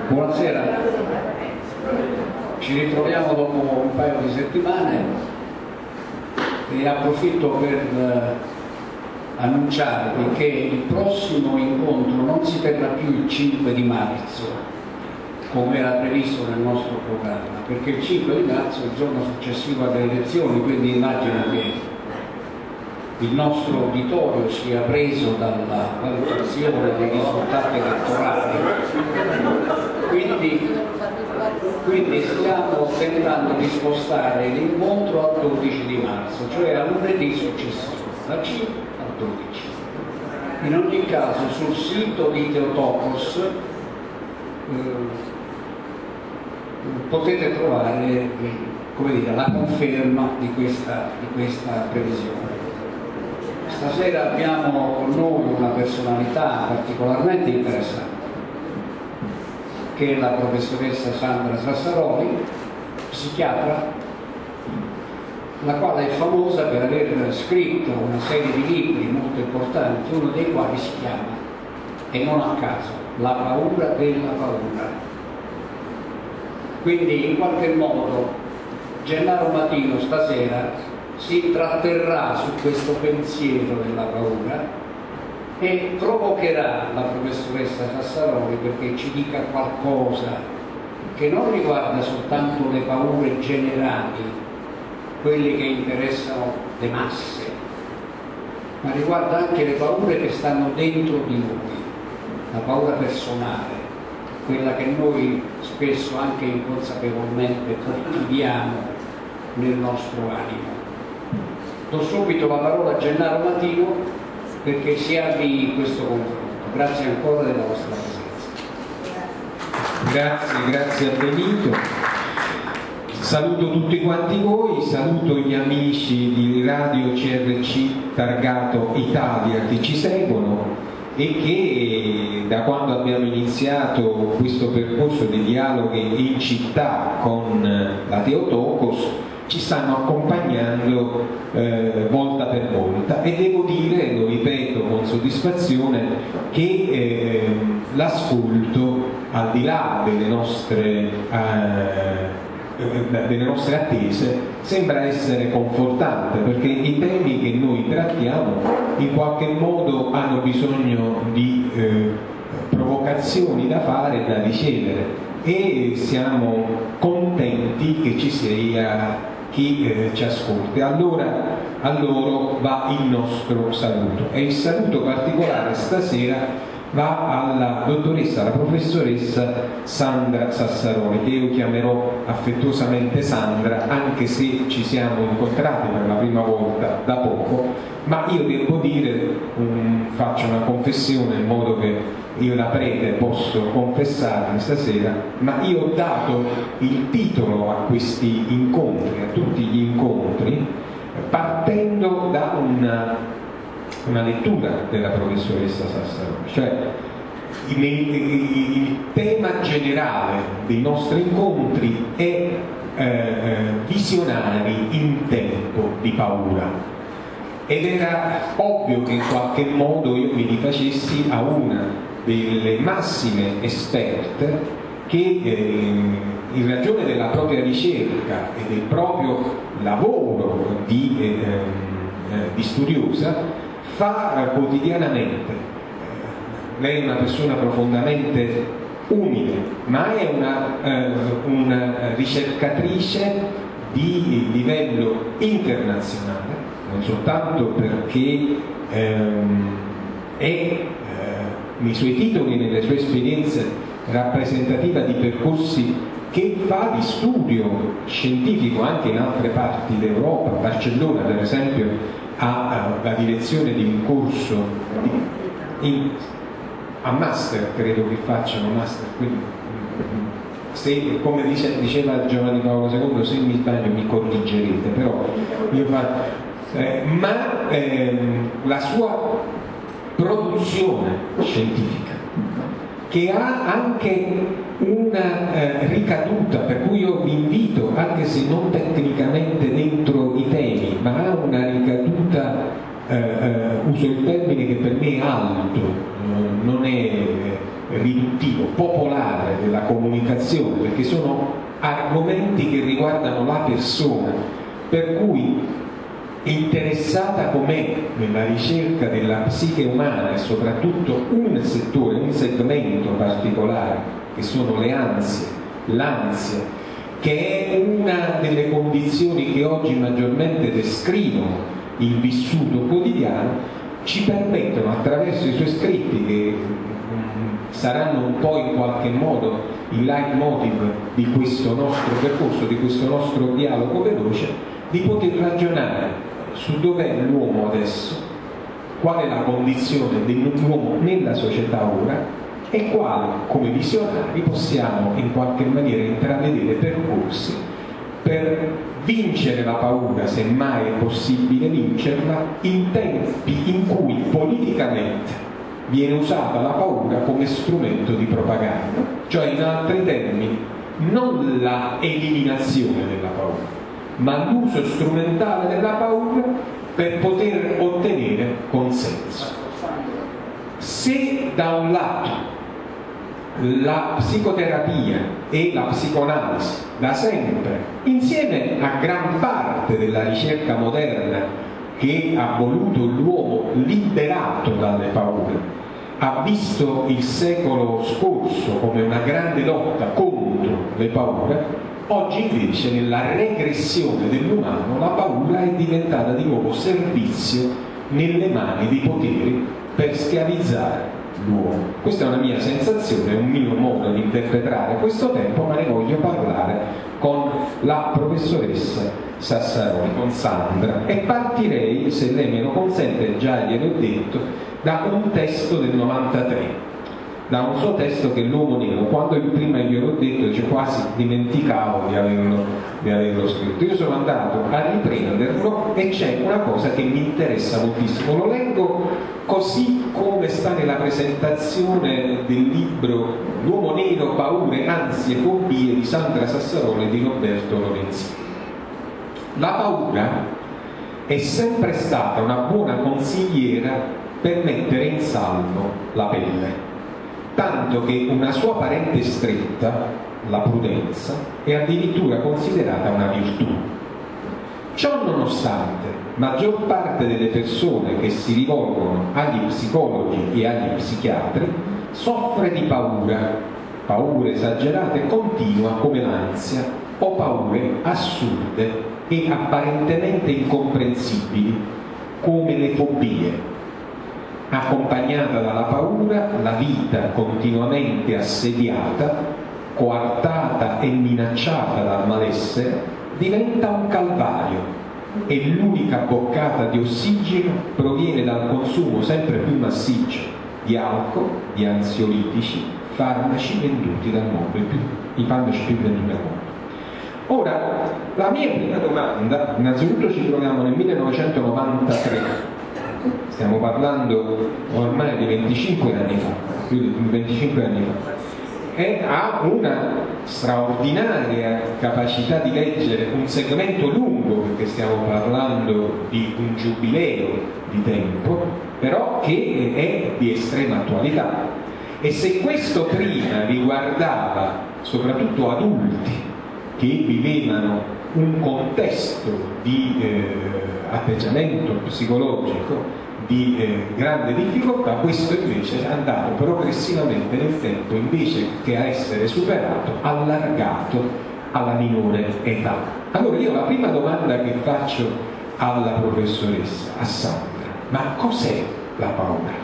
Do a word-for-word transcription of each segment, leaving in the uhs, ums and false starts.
Buonasera, ci ritroviamo dopo un paio di settimane e approfitto per eh, annunciarvi che il prossimo incontro non si terrà più il cinque di marzo come era previsto nel nostro programma, perché il cinque di marzo è il giorno successivo alle elezioni, quindi immagino che il nostro uditorio sia preso dalla valutazione dei risultati elettorali, quindi, quindi stiamo tentando di spostare l'incontro al dodici di marzo, cioè a lunedì successivo, da cinque al dodici. In ogni caso sul sito di Theotokos eh, potete trovare eh, come dire, la conferma di questa, di questa previsione. Stasera abbiamo con noi una personalità particolarmente interessante, che è la professoressa Sandra Sassaroli, psichiatra, la quale è famosa per aver scritto una serie di libri molto importanti, uno dei quali si chiama, e non a caso, La paura della paura. Quindi in qualche modo Gennaro Matino stasera si intratterrà su questo pensiero della paura e provocherà la professoressa Sassaroli perché ci dica qualcosa che non riguarda soltanto le paure generali, quelle che interessano le masse, ma riguarda anche le paure che stanno dentro di noi, la paura personale, quella che noi spesso anche inconsapevolmente coltiviamo nel nostro animo. Do subito la parola a Gennaro Matino perché si avvii questo confronto. Grazie ancora della vostra presenza. Grazie, grazie a Benito. Saluto tutti quanti voi, saluto gli amici di Radio C R C Targato Italia che ci seguono e che da quando abbiamo iniziato questo percorso di dialoghi in città con la Theotokos ci stanno accompagnando eh, volta per volta, e devo dire, lo ripeto con soddisfazione, che eh, l'ascolto, al di là delle nostre, eh, delle nostre attese, sembra essere confortante, perché i temi che noi trattiamo in qualche modo hanno bisogno di eh, provocazioni da fare e da ricevere, e siamo contenti che ci sia chi eh, ci ascolta. Allora a loro va il nostro saluto, e il saluto particolare stasera va alla dottoressa, alla professoressa Sandra Sassaroli, che io chiamerò affettuosamente Sandra, anche se ci siamo incontrati per la prima volta da poco, ma io devo dire, um, faccio una confessione in modo che io da prete posso confessarmi stasera, ma io ho dato il titolo a questi incontri, a tutti gli incontri, partendo da una, una lettura della professoressa Sassaroli, cioè il, il tema generale dei nostri incontri è eh, visionari in tempo di paura, ed era ovvio che in qualche modo io mi rifacessi a una delle massime esperte che eh, in ragione della propria ricerca e del proprio lavoro di, eh, eh, di studiosa fa eh, quotidianamente. Lei è una persona profondamente umile, ma è una, eh, una ricercatrice di livello internazionale, non soltanto perché ehm, è nei suoi titoli, nelle sue esperienze, rappresentativa di percorsi che fa di studio scientifico anche in altre parti d'Europa. Barcellona, per esempio, ha la direzione di un corso di, in, a master, credo che facciano master, quindi se, come dice, diceva Giovanni Paolo secondo, se mi sbaglio mi corrigerete, però io faccio, eh, ma ehm, la sua produzione scientifica, che ha anche una eh, ricaduta, per cui io vi invito, anche se non tecnicamente dentro i temi, ma ha una ricaduta, eh, eh, uso il termine che per me è alto, non è riduttivo, popolare della comunicazione, perché sono argomenti che riguardano la persona, per cui interessata com'è nella ricerca della psiche umana e soprattutto un settore, un segmento particolare, che sono le ansie, l'ansia, che è una delle condizioni che oggi maggiormente descrivono il vissuto quotidiano, ci permettono attraverso i suoi scritti, che mh, saranno un po' in qualche modo il leitmotiv di questo nostro percorso, di questo nostro dialogo veloce, di poter ragionare su dov'è l'uomo adesso, qual è la condizione dell'uomo nella società ora e quali, come visionari, possiamo in qualche maniera intravedere percorsi per vincere la paura, se mai è possibile vincerla, in tempi in cui politicamente viene usata la paura come strumento di propaganda, cioè in altri termini non la eliminazione della paura, ma l'uso strumentale della paura per poter ottenere consenso. Se da un lato la psicoterapia e la psicoanalisi da sempre, insieme a gran parte della ricerca moderna che ha voluto l'uomo liberato dalle paure, ha visto il secolo scorso come una grande lotta contro le paure, oggi invece nella regressione dell'umano la paura è diventata di nuovo servizio nelle mani dei poteri per schiavizzare l'uomo. Questa è una mia sensazione, è un mio modo di interpretare questo tempo, ma ne voglio parlare con la professoressa Sassaroli, con Sandra, e partirei, se lei me lo consente, già gliel'ho detto, da un testo del novantatré, da un suo testo che è L'uomo nero. Quando io prima gliel'ho detto, cioè quasi dimenticavo di averlo, di averlo scritto. Io sono andato a riprenderlo e c'è una cosa che mi interessa moltissimo. Lo leggo così come sta nella presentazione del libro L'uomo nero, paure, ansie, fobie di Sandra Sassaroli e di Roberto Lorenzini. La paura è sempre stata una buona consigliera per mettere in salvo la pelle, tanto che una sua parente stretta, la prudenza, è addirittura considerata una virtù. Ciò nonostante, maggior parte delle persone che si rivolgono agli psicologi e agli psichiatri soffre di paura, paure esagerate e continua come l'ansia, o paure assurde e apparentemente incomprensibili come le fobie. Accompagnata dalla paura, la vita continuamente assediata, coartata e minacciata dal malessere, diventa un calvario e l'unica boccata di ossigeno proviene dal consumo sempre più massiccio di alcol, di ansiolitici, farmaci venduti dal mondo, i, più, i farmaci più venduti al mondo. Ora, la mia prima domanda, innanzitutto ci troviamo nel millenovecentonovantatré, stiamo parlando ormai di venticinque anni fa, più di venticinque anni fa, e ha una straordinaria capacità di leggere un segmento lungo, perché stiamo parlando di un giubileo di tempo, però che è di estrema attualità. E se questo prima riguardava soprattutto adulti che vivevano un contesto di eh, atteggiamento psicologico di eh, grande difficoltà, questo invece è andato progressivamente nel tempo, invece che a essere superato, allargato alla minore età. Allora io la prima domanda che faccio alla professoressa, a Sandra, ma cos'è la paura?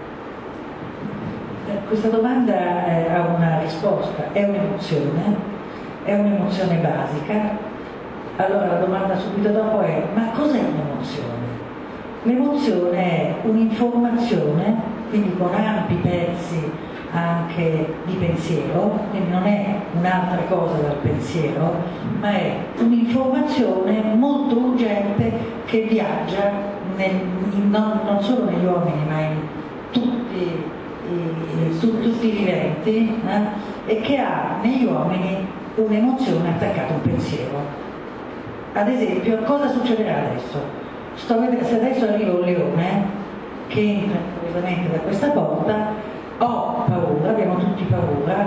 Questa domanda ha una risposta, è un'emozione, è un'emozione basica. Allora la domanda subito dopo è: ma cos'è un'emozione? L'emozione è un'informazione, quindi con ampi pezzi anche di pensiero, quindi non è un'altra cosa dal pensiero, ma è un'informazione molto urgente che viaggia nel, in, non, non solo negli uomini ma in tutti i, tu, tutti i viventi, eh, e che ha negli uomini un'emozione attaccata a un pensiero. Ad esempio, cosa succederà adesso? Sto vedendo, se adesso arriva un leone che entra improvvisamente da questa porta, ho paura, abbiamo tutti paura,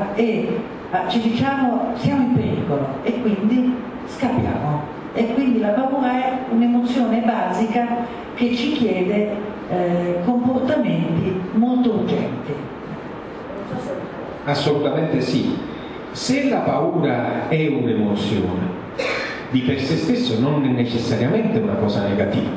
ci diciamo siamo in pericolo e quindi scappiamo. E quindi la paura è un'emozione basica che ci chiede eh, comportamenti molto urgenti. Assolutamente sì. Se la paura è un'emozione, di per sé stesso non è necessariamente una cosa negativa.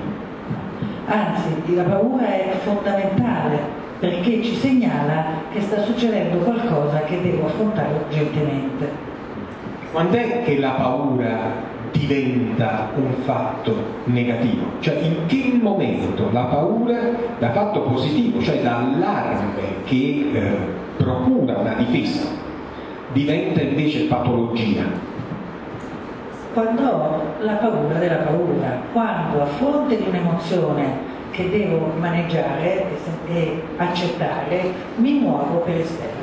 Anzi, la paura è fondamentale perché ci segnala che sta succedendo qualcosa che devo affrontare urgentemente. Quando è che la paura diventa un fatto negativo? Cioè in che momento la paura da fatto positivo, cioè da allarme che eh, procura una difesa, diventa invece patologia? Quando ho la paura della paura, quando a fronte di un'emozione che devo maneggiare e accettare, mi muovo per esterla.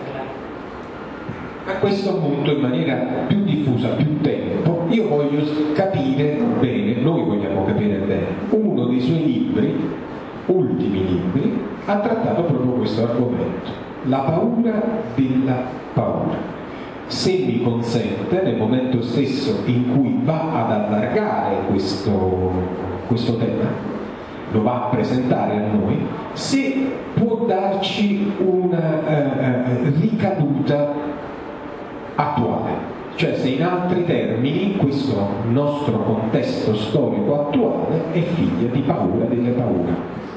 A questo punto, in maniera più diffusa, più tempo, io voglio capire bene, noi vogliamo capire bene, uno dei suoi libri, ultimi libri, ha trattato proprio questo argomento, la paura della paura. Se mi consente, nel momento stesso in cui va ad allargare questo, questo tema, lo va a presentare a noi, se può darci una eh, ricaduta attuale, cioè se in altri termini questo nostro contesto storico attuale è figlio di paura delle paure.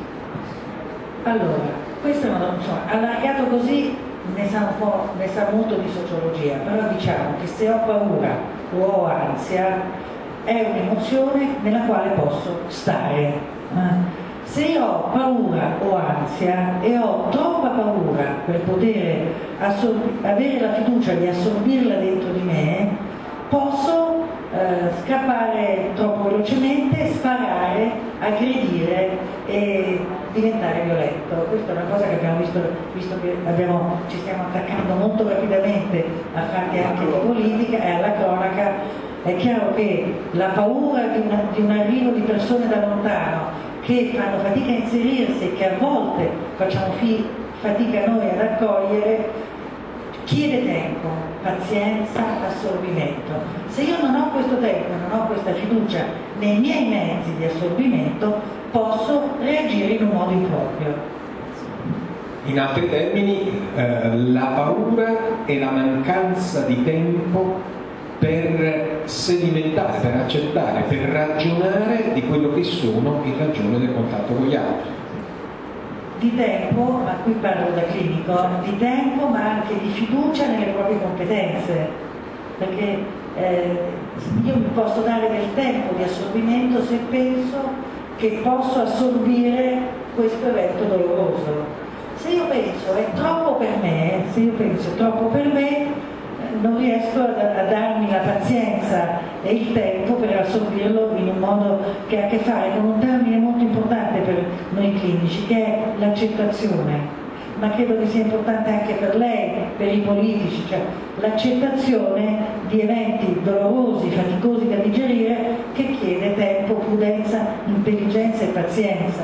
Allora, questo è una insomma, allargato così ne sa un po', ne sa molto di sociologia, però diciamo che se ho paura o ho ansia è un'emozione nella quale posso stare. Se io ho paura o ansia e ho troppa paura per poter avere la fiducia di assorbirla dentro di me, posso eh, scappare troppo velocemente, sparare, aggredire e diventare violento. Questa è una cosa che abbiamo visto, visto che abbiamo, ci stiamo attaccando molto rapidamente a fatti anche di politica e alla cronaca. È chiaro che la paura di, una, di un arrivo di persone da lontano che fanno fatica a inserirsi e che a volte facciamo fi, fatica noi ad accogliere, chiede tempo, pazienza, assorbimento. Se io non ho questo tempo, non ho questa fiducia nei miei mezzi di assorbimento, posso reagire in un modo improprio. In altri termini, eh, la paura è la mancanza di tempo per sedimentare, per accettare, per ragionare di quello che sono in ragione del contatto con gli altri. Di tempo, ma qui parlo da clinico, di tempo ma anche di fiducia nelle proprie competenze, perché eh, io mi posso dare del tempo di assorbimento se penso che posso assorbire questo evento doloroso. Se io penso è troppo per me, se io penso è troppo per me, non riesco a, a darmi la pazienza e il tempo per assorbirlo in un modo che ha a che fare con un termine molto importante per noi clinici, che è l'accettazione, ma credo che sia importante anche per lei, per i politici, cioè l'accettazione di eventi dolorosi, faticosi da digerire, che chiede tempo, prudenza, intelligenza e pazienza.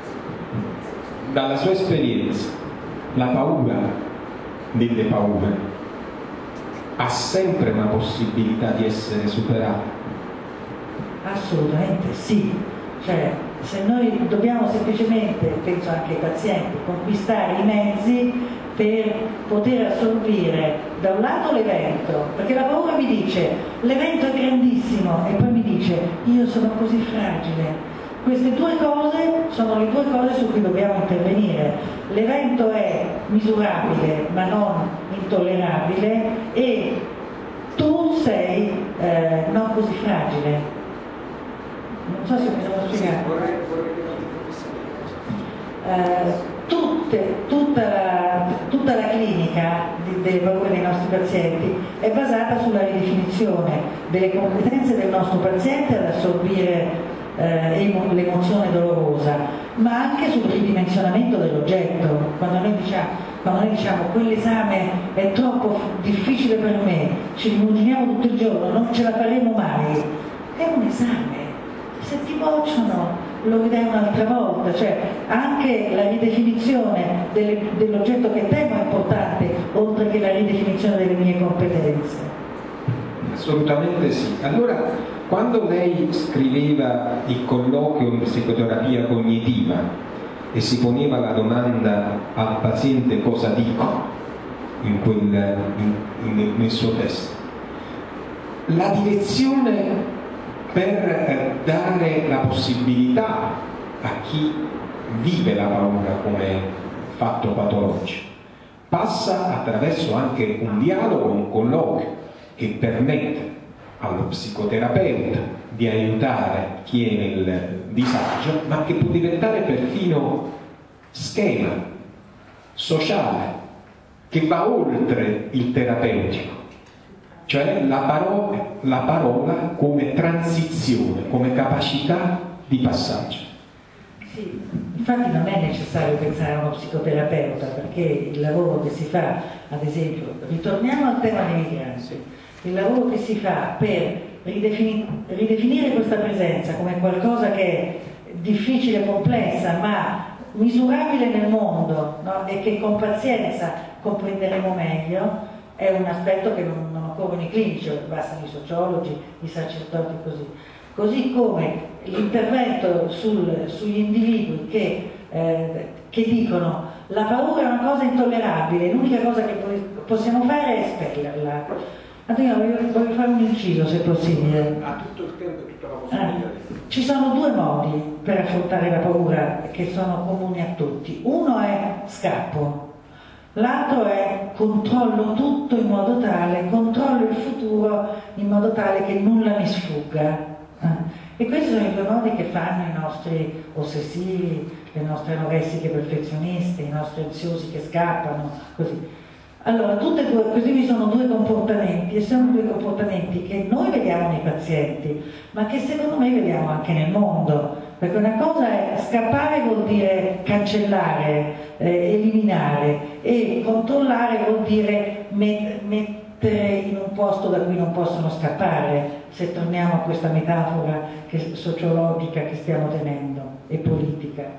Dalla sua esperienza, la paura delle paure ha sempre una possibilità di essere superata? Assolutamente sì, cioè se noi dobbiamo semplicemente, penso anche ai pazienti, conquistare i mezzi per poter assorbire da un lato l'evento, perché la paura mi dice l'evento è grandissimo e poi mi dice io sono così fragile. Queste due cose sono le due cose su cui dobbiamo intervenire. L'evento è misurabile ma non intollerabile e tu sei eh, non così fragile. Non so se mi devo spiegare. Eh, tutte, tutta, la, tutta la clinica di, delle paure dei nostri pazienti è basata sulla ridefinizione delle competenze del nostro paziente ad assorbire Eh, l'emozione dolorosa, ma anche sul ridimensionamento dell'oggetto. Quando noi diciamo, quando noi diciamo quell'esame è troppo difficile per me, ci rimuginiamo tutto il giorno, non ce la faremo mai, è un esame. Se ti bocciano lo vedrei un'altra volta, cioè anche la ridefinizione delle, dell'oggetto che temo è importante, oltre che la ridefinizione delle mie competenze. Assolutamente sì. Allora, quando lei scriveva il colloquio in psicoterapia cognitiva e si poneva la domanda al paziente cosa dico in quel, in, in, nel suo testo, la direzione per dare la possibilità a chi vive la paura come fatto patologico passa attraverso anche un dialogo, un colloquio che permette allo psicoterapeuta di aiutare chi è nel disagio, ma che può diventare perfino schema sociale che va oltre il terapeutico, cioè la parola, la parola come transizione, come capacità di passaggio. Sì, infatti non è necessario pensare a uno psicoterapeuta, perché il lavoro che si fa, ad esempio, ritorniamo al tema dei migranti, il lavoro che si fa per ridefini- ridefinire questa presenza come qualcosa che è difficile, complessa, ma misurabile nel mondo, no? E che con pazienza comprenderemo meglio, è un aspetto che non, non occorrono i clinici, bastano i sociologi, i sacerdoti, così. Così come l'intervento sul, sugli individui che, eh, che dicono la paura è una cosa intollerabile, l'unica cosa che possiamo fare è espellerla. Antonio, voglio, voglio fare un inciso, se possibile. Ha tutto il tempo e tutta la possibilità. Eh, ci sono due modi per affrontare la paura che sono comuni a tutti. Uno è scappo, l'altro è controllo tutto in modo tale, controllo il futuro in modo tale che nulla mi sfugga. Eh. E questi sono i due modi che fanno i nostri ossessivi, le nostre anoressiche perfezioniste, i nostri ansiosi che scappano, così. Allora, tutte e due, questi vi sono due comportamenti, e sono due comportamenti che noi vediamo nei pazienti, ma che secondo me vediamo anche nel mondo, perché una cosa è scappare, vuol dire cancellare, eh, eliminare, e controllare vuol dire met- mettere in un posto da cui non possono scappare, se torniamo a questa metafora che, sociologica che stiamo tenendo, e politica.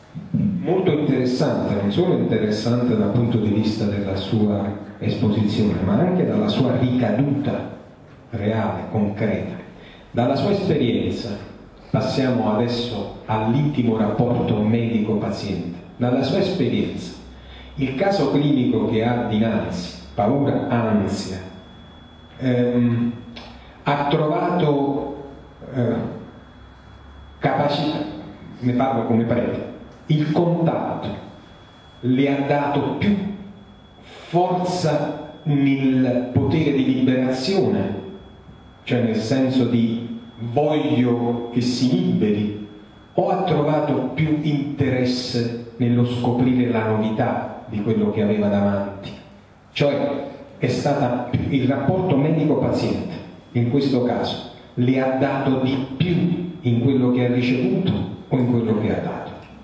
Molto interessante, non solo interessante dal punto di vista della sua esposizione, ma anche dalla sua ricaduta reale, concreta. Dalla sua esperienza passiamo adesso all'intimo rapporto medico-paziente. Dalla sua esperienza, il caso clinico che ha dinanzi, paura, ansia, ehm, ha trovato eh, capacità, ne parlo come prete, il contatto le ha dato più forza nel potere di liberazione, cioè nel senso di voglio che si liberi, o ha trovato più interesse nello scoprire la novità di quello che aveva davanti? Cioè è stata il rapporto medico-paziente, in questo caso, le ha dato di più in quello che ha ricevuto o in quello che ha dato?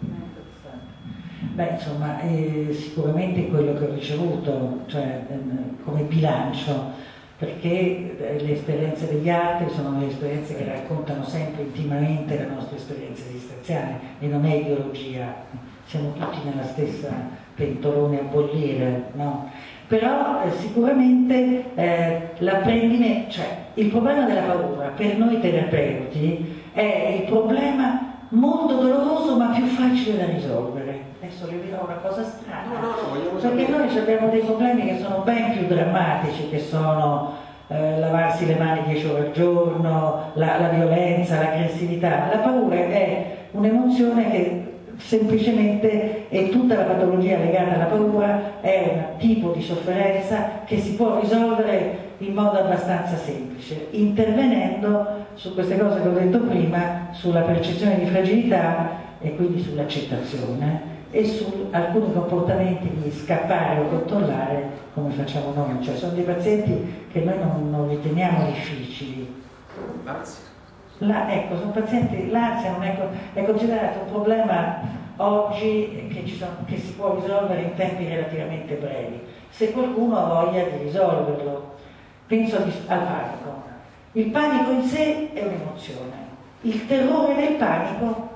Beh, insomma, eh, sicuramente quello che ho ricevuto, cioè eh, come bilancio, perché eh, le esperienze degli altri sono le esperienze che raccontano sempre intimamente la nostra esperienza esistenziale, e non è ideologia, siamo tutti nella stessa pentolone a bollire, no? Però eh, sicuramente eh, l'apprendimento, cioè il problema della paura per noi terapeuti è il problema molto doloroso ma più facile da risolvere. Adesso le dirò una cosa strana, no, no, no, perché noi abbiamo dei problemi che sono ben più drammatici, che sono eh, lavarsi le mani dieci ore al giorno, la, la violenza, l'aggressività. La paura è un'emozione che semplicemente, e tutta la patologia legata alla paura è un tipo di sofferenza che si può risolvere in modo abbastanza semplice, intervenendo su queste cose che ho detto prima, sulla percezione di fragilità e quindi sull'accettazione, e su alcuni comportamenti di scappare o controllare come facciamo noi, cioè sono dei pazienti che noi non, non riteniamo difficili. La, ecco, sono pazienti, l'ansia non è, è considerato un problema oggi che, ci sono, che si può risolvere in tempi relativamente brevi, se qualcuno ha voglia di risolverlo. Penso al panico. Il panico in sé è un'emozione, il terrore del panico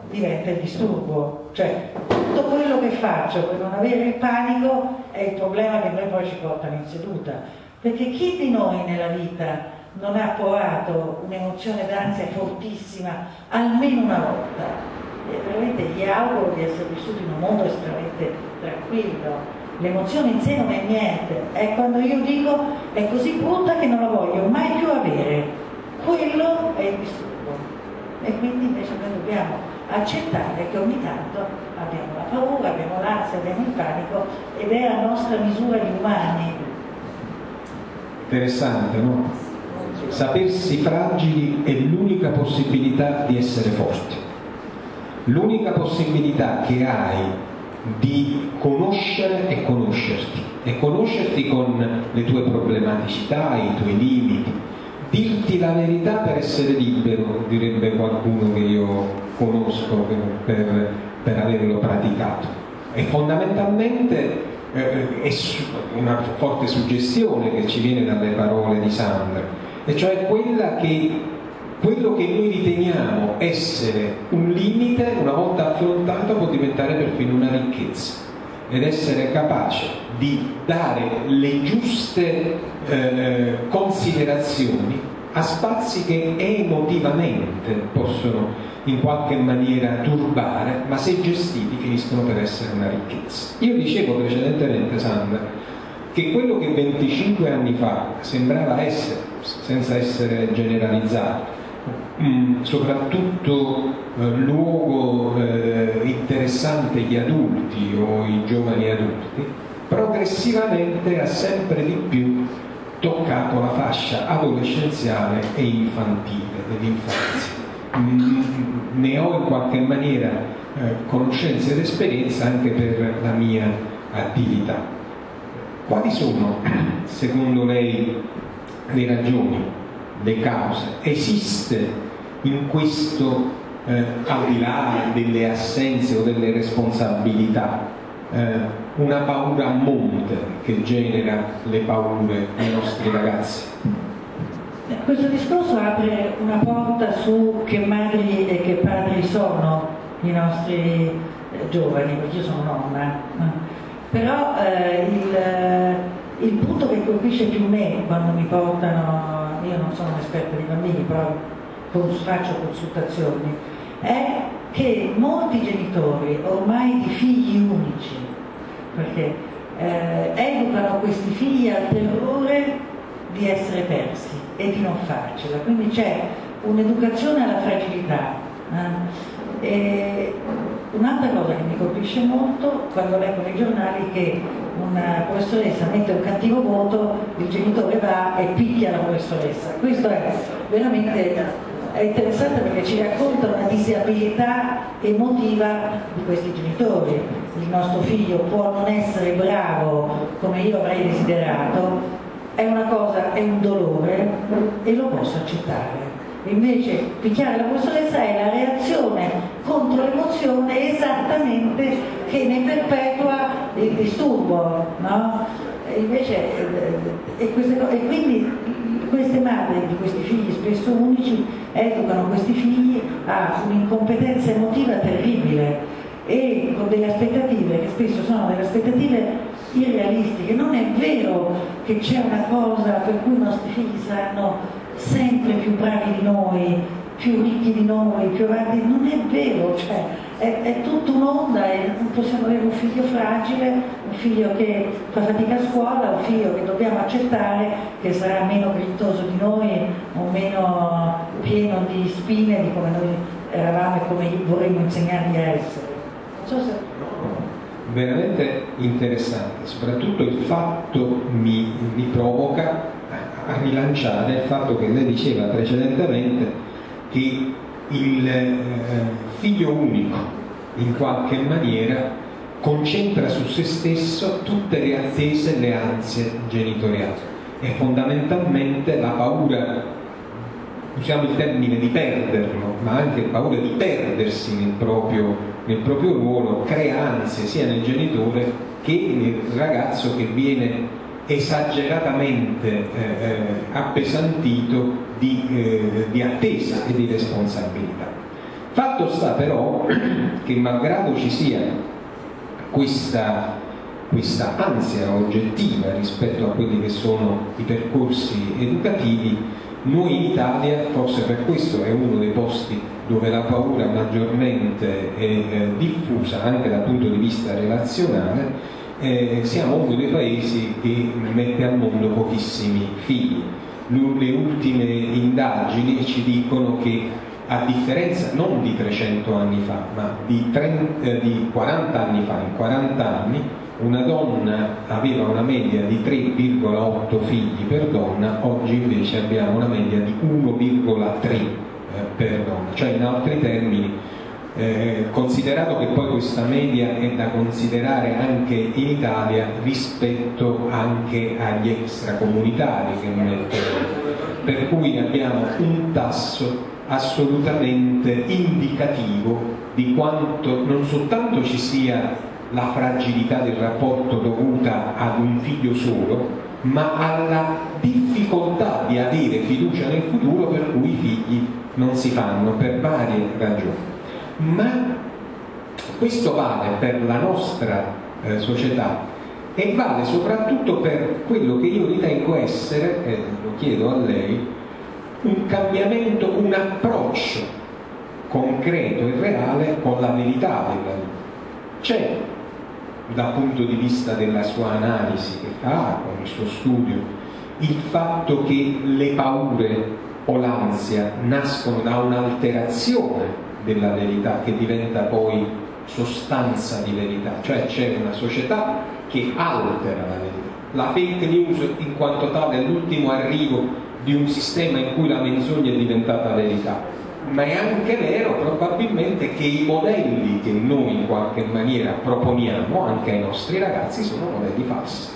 diventa il disturbo, cioè tutto quello che faccio per non avere il panico è il problema che noi poi ci portano in seduta, perché chi di noi nella vita non ha provato un'emozione d'ansia fortissima almeno una volta? E veramente gli auguro di essere vissuti in un mondo estremamente tranquillo. L'emozione in sé non è niente, è quando io dico è così brutta che non la voglio mai più avere, quello è il disturbo. E quindi invece noi dobbiamo accettare che ogni tanto abbiamo la paura, abbiamo l'ansia, abbiamo il panico, ed è la nostra misura di umani. Interessante, no? Sapersi fragili è l'unica possibilità di essere forti, l'unica possibilità che hai di conoscere e conoscerti, e conoscerti con le tue problematicità, i tuoi limiti, dirti la verità per essere libero, direbbe qualcuno che io conosco per, per, per averlo praticato. E fondamentalmente eh, è una forte suggestione che ci viene dalle parole di Sandra, e cioè quella che quello che noi riteniamo essere un limite, una volta affrontato, può diventare perfino una ricchezza, ed essere capace di dare le giuste eh, considerazioni a spazi che emotivamente possono in qualche maniera turbare, ma se gestiti finiscono per essere una ricchezza. Io dicevo precedentemente, Sandra, che quello che venticinque anni fa sembrava essere, senza essere generalizzato, Mm, soprattutto eh, luogo eh, interessante gli adulti o i giovani adulti, progressivamente ha sempre di più toccato la fascia adolescenziale e infantile dell'infanzia. Mm, ne ho in qualche maniera eh, conoscenza ed esperienza anche per la mia attività. Quali sono, secondo lei, le ragioni, le cause? Esiste in questo, eh, al di là delle assenze o delle responsabilità, eh, una paura a monte che genera le paure dei nostri ragazzi? Questo discorso apre una porta su che madri e che padri sono i nostri eh, giovani, perché io sono nonna, però eh, il, il punto che colpisce più me quando mi portano, io non sono un'esperta di bambini, però faccio consultazioni, è che molti genitori ormai di figli unici, perché eh, educano questi figli al terrore di essere persi e di non farcela, quindi c'è un'educazione alla fragilità. Eh? E un'altra cosa che mi colpisce molto quando leggo nei giornali che una professoressa mette un cattivo voto, il genitore va e picchia la professoressa. Questo è veramente è interessante perché ci racconta una disabilità emotiva di questi genitori. Il nostro figlio può non essere bravo come io avrei desiderato, è una cosa, è un dolore e lo posso accettare. Invece picchiare la professoressa è la reazione contro l'emozione esattamente che ne perpetua il disturbo, no? E invece e, queste, e quindi queste madri di questi figli spesso unici educano questi figli a un'incompetenza emotiva terribile e con delle aspettative che spesso sono delle aspettative irrealistiche. Non è vero che c'è una cosa per cui i nostri figli saranno sempre più bravi di noi, più ricchi di noi, più avanti. Non è vero, cioè è, è tutta un'onda e non possiamo avere un figlio fragile, un figlio che fa fatica a scuola, un figlio che dobbiamo accettare che sarà meno grintoso di noi o meno pieno di spine di come noi eravamo e come vorremmo insegnargli a essere. Non so se... Veramente interessante, soprattutto il fatto mi, mi provoca a rilanciare il fatto che lei diceva precedentemente che il eh, figlio unico in qualche maniera concentra su se stesso tutte le attese e le ansie genitoriali e fondamentalmente la paura, usiamo il termine di perderlo, ma anche la paura di perdersi nel proprio, nel proprio ruolo crea ansie sia nel genitore che nel ragazzo che viene esageratamente eh, appesantito di, eh, di attesa e di responsabilità. Fatto sta però che malgrado ci sia questa, questa ansia oggettiva rispetto a quelli che sono i percorsi educativi, noi in Italia, forse per questo è uno dei posti dove la paura maggiormente è eh, diffusa anche dal punto di vista relazionale, eh, siamo uno dei paesi che mette al mondo pochissimi figli. Le ultime indagini ci dicono che, a differenza non di trecento anni fa, ma di, trenta, eh, di quaranta anni fa, in quaranta anni una donna aveva una media di tre virgola otto figli per donna, oggi invece abbiamo una media di uno virgola tre eh, per donna, cioè in altri termini, eh, considerato che poi questa media è da considerare anche in Italia rispetto anche agli extracomunitari che mettono, per cui abbiamo un tasso assolutamente indicativo di quanto non soltanto ci sia la fragilità del rapporto dovuta ad un figlio solo, ma alla difficoltà di avere fiducia nel futuro, per cui i figli non si fanno per varie ragioni. Ma questo vale per la nostra eh, società e vale soprattutto per quello che io ritengo essere, e lo chiedo a lei, un cambiamento, un approccio concreto e reale con la verità della vita. C'è, dal punto di vista della sua analisi che fa, con il suo studio, il fatto che le paure o l'ansia nascono da un'alterazione della verità che diventa poi sostanza di verità, cioè c'è una società che altera la verità. La fake news in quanto tale è l'ultimo arrivo di un sistema in cui la menzogna è diventata verità, ma è anche vero probabilmente che i modelli che noi in qualche maniera proponiamo anche ai nostri ragazzi sono modelli falsi.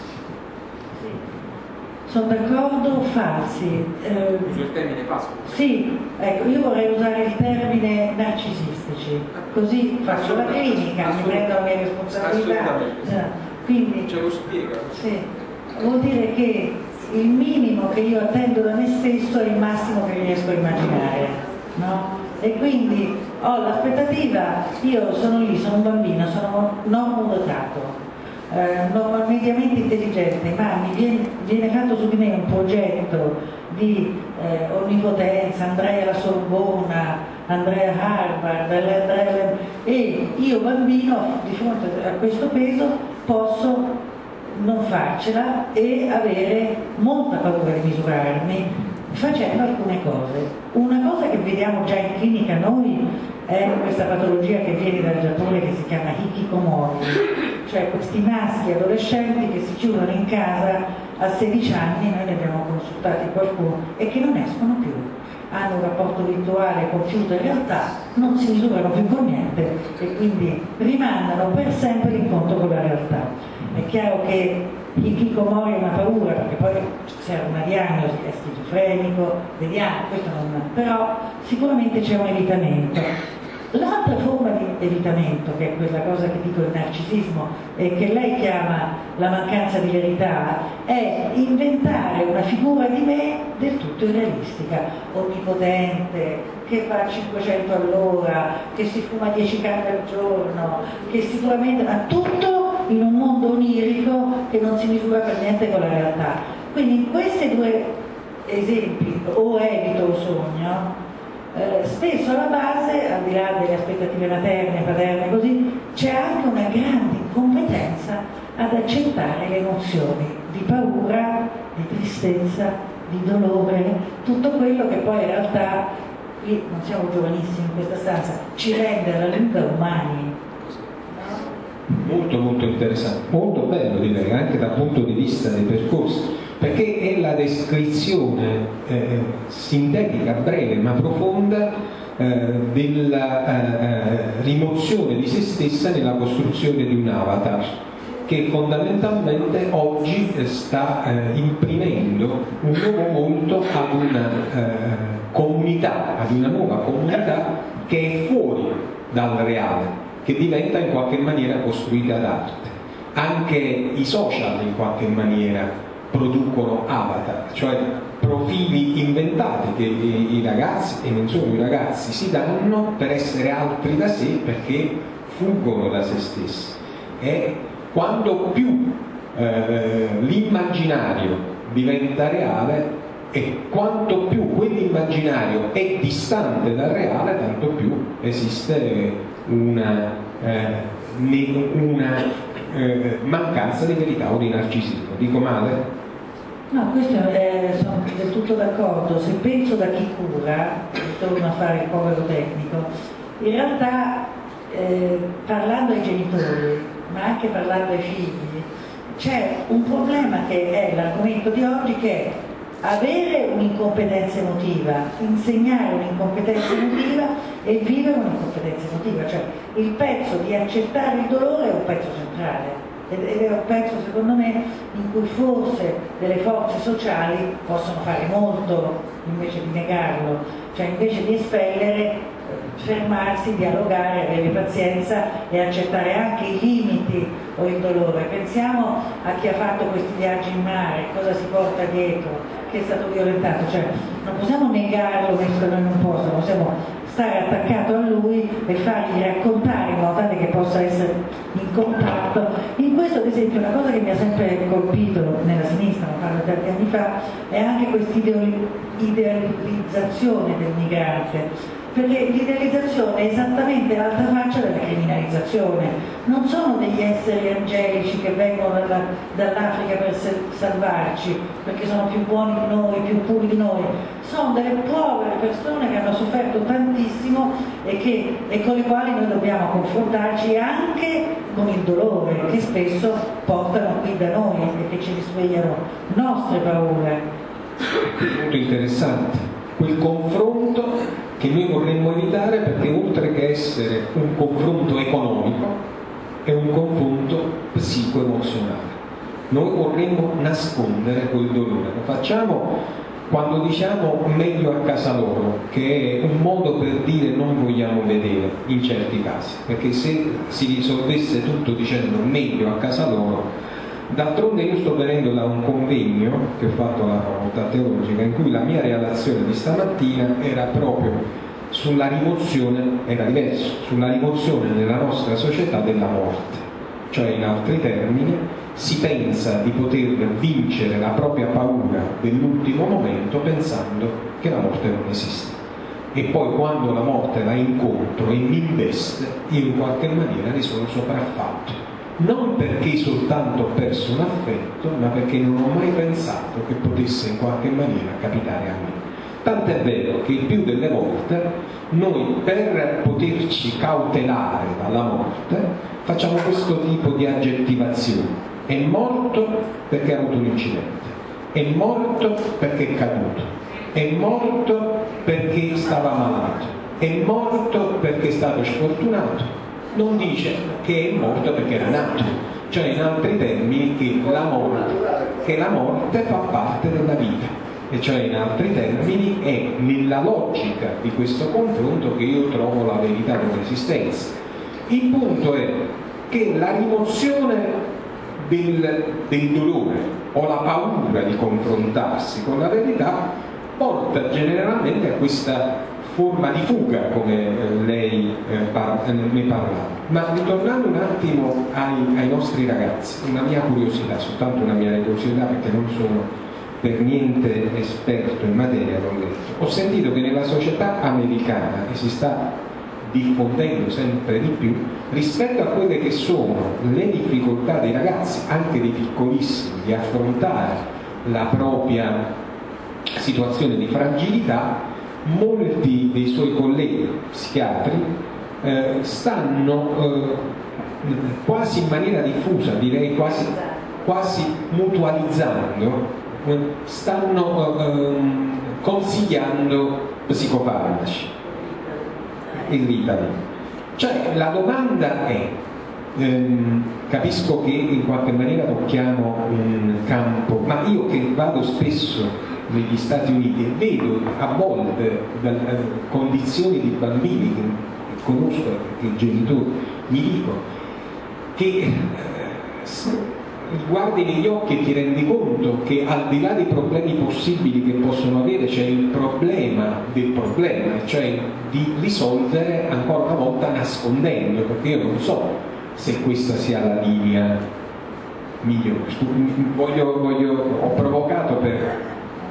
Sono d'accordo, falsi. Eh, Uso il termine falso. Sì, ecco, io vorrei usare il termine narcisistici, così faccio la clinica, mi prendo la mia responsabilità. Quindi, ce lo spiega. Sì, vuol dire che il minimo che io attendo da me stesso è il massimo che riesco a immaginare, no? E quindi ho l'aspettativa, io sono lì, sono un bambino, sono normodotato, eh, non mediamente intelligente, ma mi viene, viene fatto su di me un progetto di eh, onnipotenza, andrei alla Sorbona, andrei a Harvard, andrei... e io bambino di fronte a questo peso posso non farcela e avere molta paura di misurarmi facendo alcune cose. Una cosa che vediamo già in clinica noi è questa patologia che viene dal Giappone che si chiama hikikomori, cioè questi maschi adolescenti che si chiudono in casa a sedici anni, noi ne abbiamo consultati qualcuno, e che non escono più, hanno un rapporto virtuale computer realtà, non si misurano più con niente e quindi rimandano per sempre l'incontro con la realtà. È chiaro che hikikomori è una paura, perché poi serve una diagnosi, è schizofrenico, vediamo, questo non... però sicuramente c'è un evitamento. L'altra forma di evitamento, che è quella cosa che dico il narcisismo e che lei chiama la mancanza di verità, è inventare una figura di me del tutto irrealistica, onnipotente, che va a cinquecento all'ora, che si fuma dieci canne al giorno, che sicuramente, ma tutto in un mondo onirico che non si misura per niente con la realtà. Quindi in questi due esempi, o evito o sogno, eh, spesso alla base, al di là delle aspettative materne, paterne, così, c'è anche una grande incompetenza ad accettare le emozioni di paura, di tristezza, di dolore, tutto quello che poi in realtà, qui non siamo giovanissimi in questa stanza, ci rende alla lunga umani. Molto molto interessante, molto bello direi, anche dal punto di vista dei percorsi, perché è la descrizione eh, sintetica, breve ma profonda eh, della eh, rimozione di se stessa nella costruzione di un avatar che fondamentalmente oggi sta eh, imprimendo un nuovo volto ad una eh, comunità, ad una nuova comunità che è fuori dal reale, che diventa in qualche maniera costruita ad arte. Anche i social in qualche maniera producono avatar, cioè profili inventati che i, i ragazzi, e non solo i ragazzi, si danno per essere altri da sé, perché fuggono da se stessi. E quanto più eh, l'immaginario diventa reale, e quanto più quell'immaginario è distante dal reale, tanto più esiste una, eh, una eh, mancanza di verità o di narcisismo. Dico male? No, questo è, sono del tutto d'accordo. Se penso da chi cura, torno a fare il povero tecnico, in realtà eh, parlando ai genitori, ma anche parlando ai figli, c'è un problema che è l'argomento di oggi, che è avere un'incompetenza emotiva, insegnare un'incompetenza emotiva e vivere un'incompetenza emotiva, cioè il pezzo di accettare il dolore è un pezzo centrale ed è un pezzo, secondo me, in cui forse delle forze sociali possono fare molto invece di negarlo, cioè invece di espellere, fermarsi, dialogare, avere pazienza e accettare anche i limiti o il dolore. Pensiamo a chi ha fatto questi viaggi in mare, cosa si porta dietro, che è stato violentato, cioè non possiamo negarlo messo noi in un posto, possiamo stare attaccato a lui e fargli raccontare in modo tale che possa essere in contatto. In questo, ad esempio, una cosa che mi ha sempre colpito nella sinistra, ma parlo di tanti anni fa, è anche questa idealizzazione del migrante, perché l'idealizzazione è esattamente l'altra faccia della criminalizzazione. Non sono degli esseri angelici che vengono dalla, dall'Africa per salvarci, perché sono più buoni di noi, più puri di noi. Sono delle povere persone che hanno sofferto tantissimo e, che, e con le quali noi dobbiamo confrontarci anche con il dolore, che spesso portano qui da noi e che ci risvegliano nostre paure. Molto interessante quel confronto che noi vorremmo evitare, perché oltre che essere un confronto economico è un confronto psico-emozionale. Noi vorremmo nascondere quel dolore, lo facciamo quando diciamo meglio a casa loro, che è un modo per dire non vogliamo vedere in certi casi, perché se si risolvesse tutto dicendo meglio a casa loro. D'altronde io sto venendo da un convegno che ho fatto alla facoltà teologica, in cui la mia relazione di stamattina era proprio sulla rimozione, era diverso, sulla rimozione nella nostra società della morte. Cioè, in altri termini, si pensa di poter vincere la propria paura dell'ultimo momento pensando che la morte non esiste. E poi quando la morte la incontro e mi investe, io in qualche maniera ne sono sopraffatto. Non perché soltanto ho perso un affetto, ma perché non ho mai pensato che potesse in qualche maniera capitare a me. Tant'è vero che il più delle volte noi, per poterci cautelare dalla morte, facciamo questo tipo di aggettivazione. È morto perché ha avuto un incidente, è morto perché è caduto, è morto perché stava malato, è morto perché è stato sfortunato. Non dice che è morto perché era nato, cioè in altri termini che la morte, che la morte fa parte della vita, e cioè in altri termini è nella logica di questo confronto che io trovo la verità dell'esistenza. Il punto è che la rimozione del, del dolore o la paura di confrontarsi con la verità porta generalmente a questa forma di fuga, come eh, lei eh, par ne parlava. Ma ritornando un attimo ai, ai nostri ragazzi, una mia curiosità, soltanto una mia curiosità, perché non sono per niente esperto in materia, l'ho detto. Ho sentito che nella società americana, che si sta diffondendo sempre di più, rispetto a quelle che sono le difficoltà dei ragazzi, anche dei piccolissimi, di affrontare la propria situazione di fragilità, molti dei suoi colleghi psichiatri eh, stanno eh, quasi in maniera diffusa, direi quasi, quasi mutualizzando, eh, stanno eh, consigliando psicofarmaci, il Ritalin. Cioè la domanda è, ehm, capisco che in qualche maniera tocchiamo un campo, ma io che vado spesso negli Stati Uniti e vedo a volte da, da, condizioni di bambini che, che conosco, che i genitori mi dicono che eh, guardi negli occhi e ti rendi conto che al di là dei problemi possibili che possono avere c'è il problema del problema, cioè di risolvere ancora una volta nascondendo, perché io non so se questa sia la linea migliore. Voglio, voglio, ho provocato per...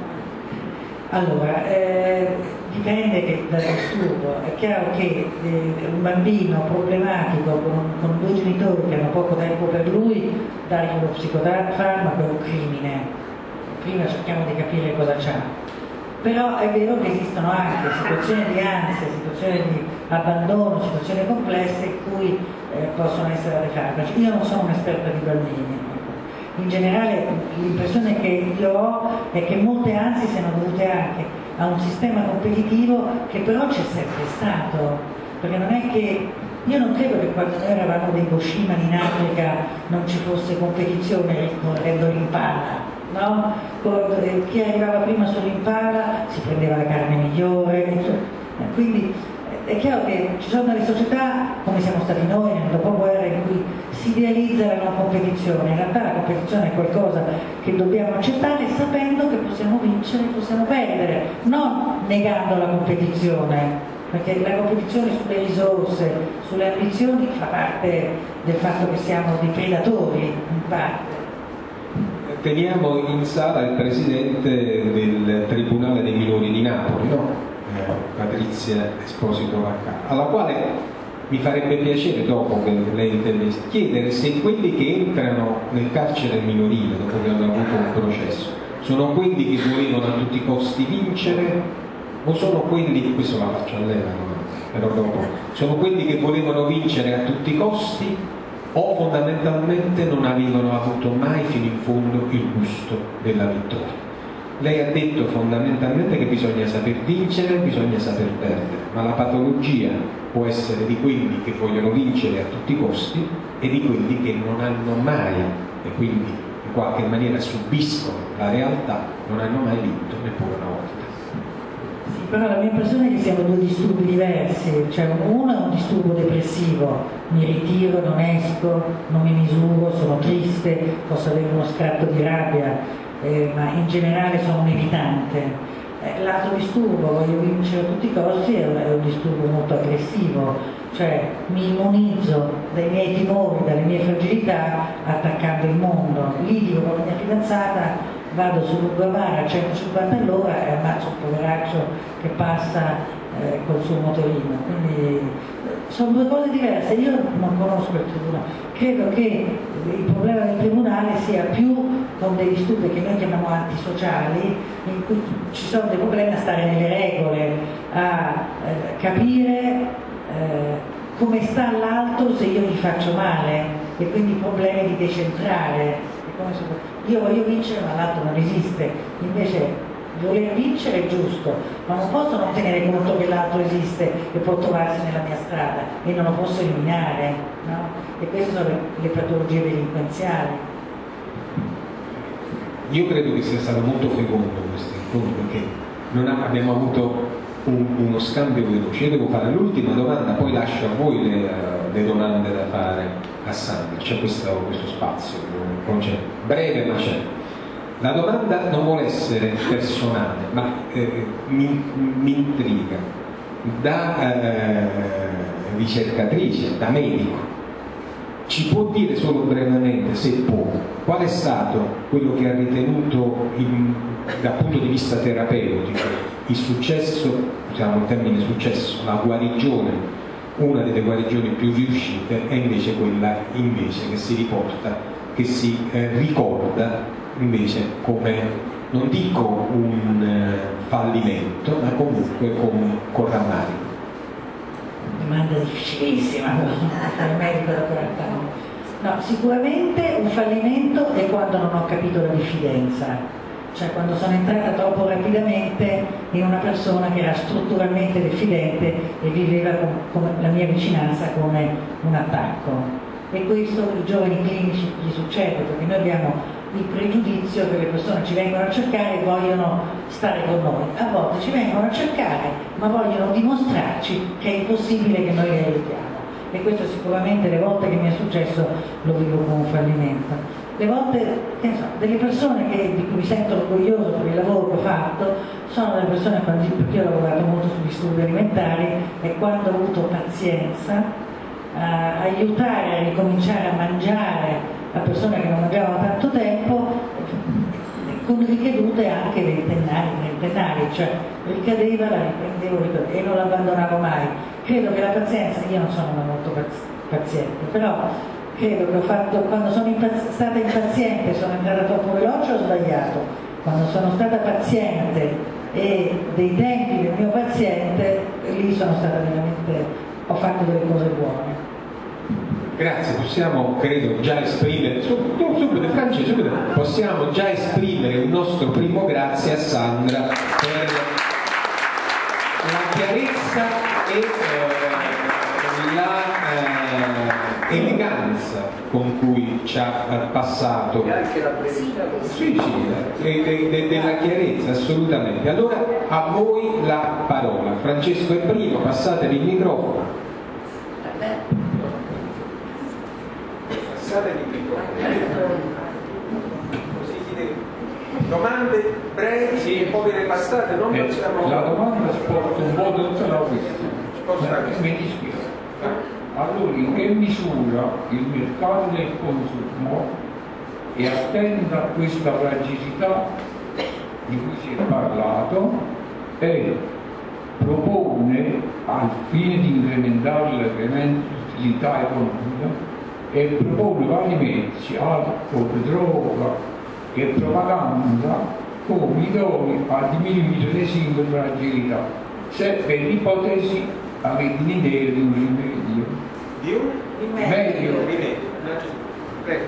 Allora, eh, dipende che, dal disturbo. È chiaro che eh, un bambino problematico con, con due genitori che hanno poco tempo per lui, dargli uno psicofarmaco è un crimine. Prima cerchiamo di capire cosa c'ha. Però è vero che esistono anche situazioni di ansia, situazioni di abbandono, situazioni complesse in cui eh, possono essere dei farmaci. Io non sono un'esperta di bambini. In generale l'impressione che io ho è che molte ansie siano dovute anche a un sistema competitivo che però c'è sempre stato, perché non è che, io non credo che quando noi eravamo dei Boshiman in Africa non ci fosse competizione correndo l'impala, no? Chi arrivava prima sull'impala si prendeva la carne migliore, quindi è chiaro che ci sono delle società, come siamo stati noi nel dopoguerra, in cui si idealizza la non competizione. In realtà la competizione è qualcosa che dobbiamo accettare sapendo che possiamo vincere e possiamo perdere, non negando la competizione, perché la competizione sulle risorse, sulle ambizioni fa parte del fatto che siamo dei predatori, in parte. Teniamo in sala il presidente del Tribunale dei Minori di Napoli, no? Patrizia Esposito Vaccaro, alla quale mi farebbe piacere, dopo che lei intervista, chiedere se quelli che entrano nel carcere minorile dopo che hanno avuto un processo sono quelli che volevano a tutti i costi vincere o sono quelli, questo la faccio a lei la domanda, però dopo, sono quelli che volevano vincere a tutti i costi o fondamentalmente non avevano avuto mai fino in fondo il gusto della vittoria. Lei ha detto fondamentalmente che bisogna saper vincere, bisogna saper perdere, ma la patologia può essere di quelli che vogliono vincere a tutti i costi e di quelli che non hanno mai, e quindi in qualche maniera subiscono la realtà, non hanno mai vinto neppure una volta. Sì, però la mia impressione è che siano due disturbi diversi, cioè uno è un disturbo depressivo, mi ritiro, non esco, non mi misuro, sono triste, posso avere uno scatto di rabbia, Eh, ma in generale sono un evitante. Eh, l'altro disturbo, voglio vincere a tutti i costi, è un, è un disturbo molto aggressivo, cioè mi immunizzo dai miei timori, dalle mie fragilità attaccando il mondo. Litigo con la mia fidanzata, vado sul lungomare a centocinquanta all'ora e ammazzo un poveraccio che passa eh, col suo motorino. Quindi eh, sono due cose diverse. Io non conosco il tribunale, credo che il problema del tribunale sia più con dei disturbi che noi chiamiamo antisociali, in cui ci sono dei problemi a stare nelle regole, a eh, capire eh, come sta l'altro se io gli faccio male, e quindi problemi di decentrare. Io voglio vincere ma l'altro non esiste, invece voler vincere è giusto, ma non posso non tenere conto che l'altro esiste e può trovarsi nella mia strada e non lo posso eliminare, no? E queste sono le, le patologie delinquenziali. Io credo che sia stato molto fecondo questo incontro, perché non ha, abbiamo avuto un, uno scambio veloce. Io devo fare l'ultima domanda, poi lascio a voi le, le domande da fare a Sandra. C'è questo, questo spazio, non c'è, breve ma c'è. La domanda non vuole essere personale, ma eh, mi, mi intriga. Da eh, ricercatrice, da medico, ci può dire solo brevemente, se può, qual è stato quello che ha ritenuto in, dal punto di vista terapeutico il successo, usiamo il termine successo, la guarigione, una delle guarigioni più riuscite, è invece quella invece che si riporta, che si eh, ricorda invece come, non dico un eh, fallimento, ma comunque con, con rammarico. Domanda difficilissima per un medico da quaranta anni. No, sicuramente un fallimento è quando non ho capito la diffidenza, cioè quando sono entrata troppo rapidamente in una persona che era strutturalmente diffidente e viveva con, con la mia vicinanza come un attacco. E questo ai giovani clinici gli succede, perché noi abbiamo il pregiudizio che le persone ci vengono a cercare e vogliono stare con noi. A volte ci vengono a cercare ma vogliono dimostrarci che è impossibile che noi li aiutiamo, e questo sicuramente le volte che mi è successo lo vivo come un fallimento. le volte, che ne so, delle persone che, di cui mi sento orgoglioso per il lavoro che ho fatto, sono delle persone, perché io ho lavorato molto sui disturbi alimentari e quando ho avuto pazienza, a aiutare a ricominciare a mangiare a persone che non mangiavano tanto tempo, con ricadute anche ventennali, trentennali, cioè ricadeva, la riprendevo, riprendevo e non l'abbandonavo mai. Credo che la pazienza, io non sono una molto paziente, però credo che ho fatto, quando sono impaz- stata impaziente, sono entrata troppo veloce, ho sbagliato. Quando sono stata paziente e dei tempi del mio paziente, lì sono stata veramente, ho fatto delle cose buone. Grazie, possiamo credo già esprimere, subito, subito, Francesco, subito, possiamo già esprimere un nostro primo grazie a Sandra per la chiarezza e eh, la eh, eleganza con cui ci ha passato. E anche la brevità. Sì, sì, de, de, de, della chiarezza, assolutamente. Allora a voi la parola. Francesco è primo, passatevi il microfono. Così chiede domande brevi, sì, poi le passate, non eh, facciamo. La domanda sporta un po' tutta la questione. Mi dispiace. Allora, in che misura il mercato del consumo è attento a questa fragilità di cui si è parlato e propone, al fine di incrementare l'utilità economica, e propone vari mezzi, alcol, droga e propaganda come idonei a diminuire le singole fragilità. Se per l'ipotesi avete un'idea di un rimedio. Di un Rimedio. rimedio. Prego.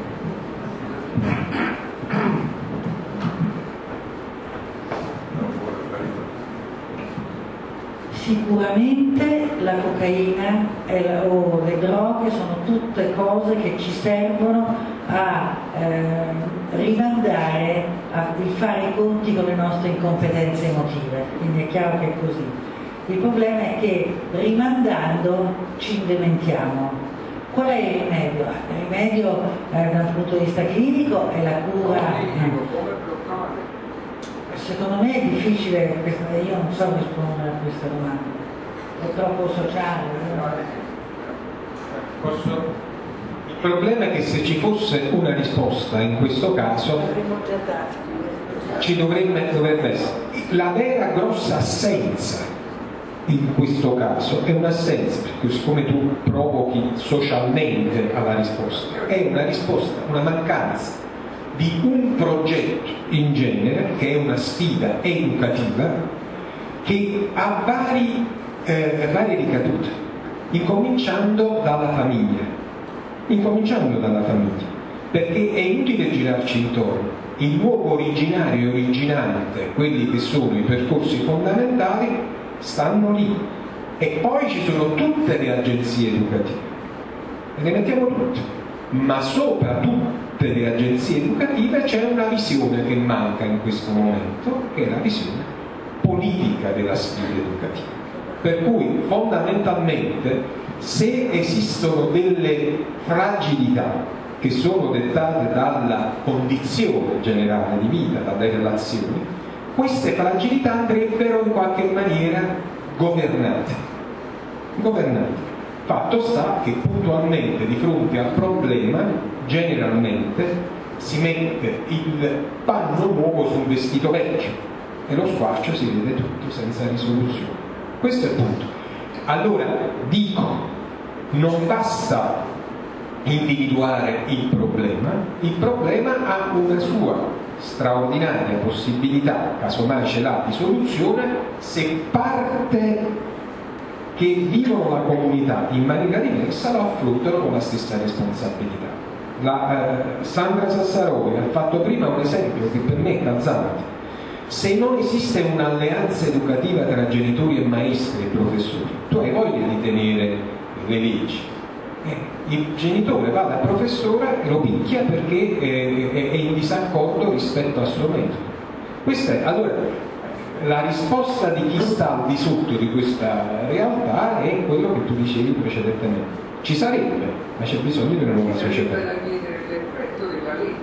Sicuramente la cocaina e la, o le droghe sono tutte cose che ci servono a eh, rimandare a fare i conti con le nostre incompetenze emotive, quindi è chiaro che è così. Il problema è che rimandando ci indementiamo. Qual è il rimedio? Il rimedio eh, dal punto di vista clinico è la cura. Secondo me è difficile, io non so rispondere a questa domanda, è troppo sociale. Posso? Il problema è che se ci fosse una risposta in questo caso ci dovrebbe, dovrebbe essere. La vera grossa assenza in questo caso è un'assenza, perché siccome tu provochi socialmente alla risposta, è una risposta, una mancanza di un progetto in genere, che è una sfida educativa, che ha vari, eh, varie ricadute, incominciando dalla famiglia, incominciando dalla famiglia, perché è inutile girarci intorno, il luogo originario e originante, quelli che sono i percorsi fondamentali, stanno lì, e poi ci sono tutte le agenzie educative, e le mettiamo tutte, ma sopra tutte le agenzie educative c'è una visione che manca in questo momento, che è la visione politica della sfida educativa. Per cui fondamentalmente, se esistono delle fragilità che sono dettate dalla condizione generale di vita, dalle relazioni, queste fragilità andrebbero in qualche maniera governate. governate. Fatto sta che puntualmente di fronte al problema generalmente si mette il panno nuovo sul vestito vecchio e lo squarcio si vede tutto senza risoluzione. Questo è il punto. Allora dico, non basta individuare il problema, il problema ha una sua straordinaria possibilità, casomai ce l'ha, di soluzione, se parte che vivono la comunità in maniera diversa lo affrontano con la stessa responsabilità. La, eh, Sandra Sassaroli ha fatto prima un esempio che per me è calzante. Se non esiste un'alleanza educativa tra genitori e maestri e professori, tu hai voglia di tenere le leggi. Eh, il genitore va dal professore e lo picchia perché eh, è, è in disaccordo rispetto al suo metodo. Questa è, allora, la risposta di chi sta al di sotto di questa realtà è quello che tu dicevi precedentemente. Ci sarebbe, ma c'è bisogno di una nuova società. L'effetto della legge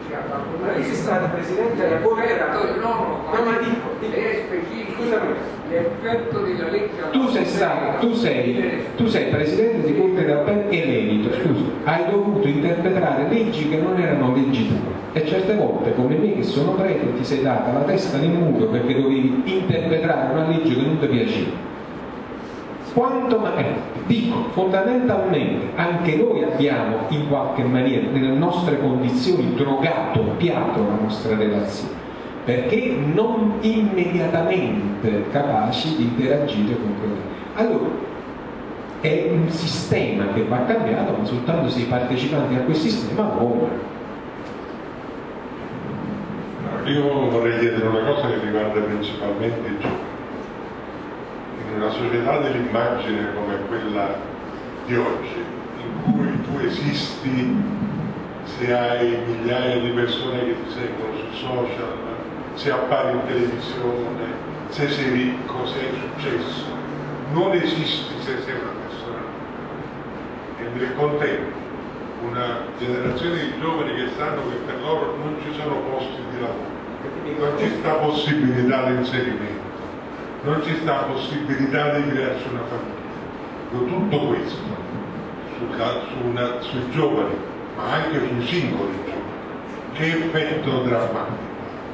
Ma lì si sta Presidente della Corte. No, no, ma dico, dico. È specifico. Scusami. L'effetto della legge. Tu sei stato, tu sei, tu sei Presidente di Corte d'Appello emerito, scusa, hai dovuto interpretare leggi che non erano leggi tue. E certe volte, come me che sono prete, ti sei data la testa nel muro perché dovevi interpretare una legge che non ti piaceva. Quanto ma eh, dico, fondamentalmente anche noi abbiamo in qualche maniera nelle nostre condizioni drogato, piato la nostra relazione, perché non immediatamente capaci di interagire con quello. Allora, è un sistema che va cambiato, ma soltanto se i partecipanti a quel sistema vogliono. Io vorrei chiedere una cosa che riguarda principalmente i giovani. In una società dell'immagine come quella di oggi, in cui tu esisti se hai migliaia di persone che ti seguono sui social, se appari in televisione, se sei ricco, se hai successo, non esisti se sei una persona. E nel contempo una generazione di giovani che sanno che per loro non ci sono posti di lavoro, non ci sta possibilità di inserimento, non ci sta possibilità di crearsi una famiglia. Tutto questo sulla, su una, sui giovani, ma anche sui singoli giovani, che effetto drammatico.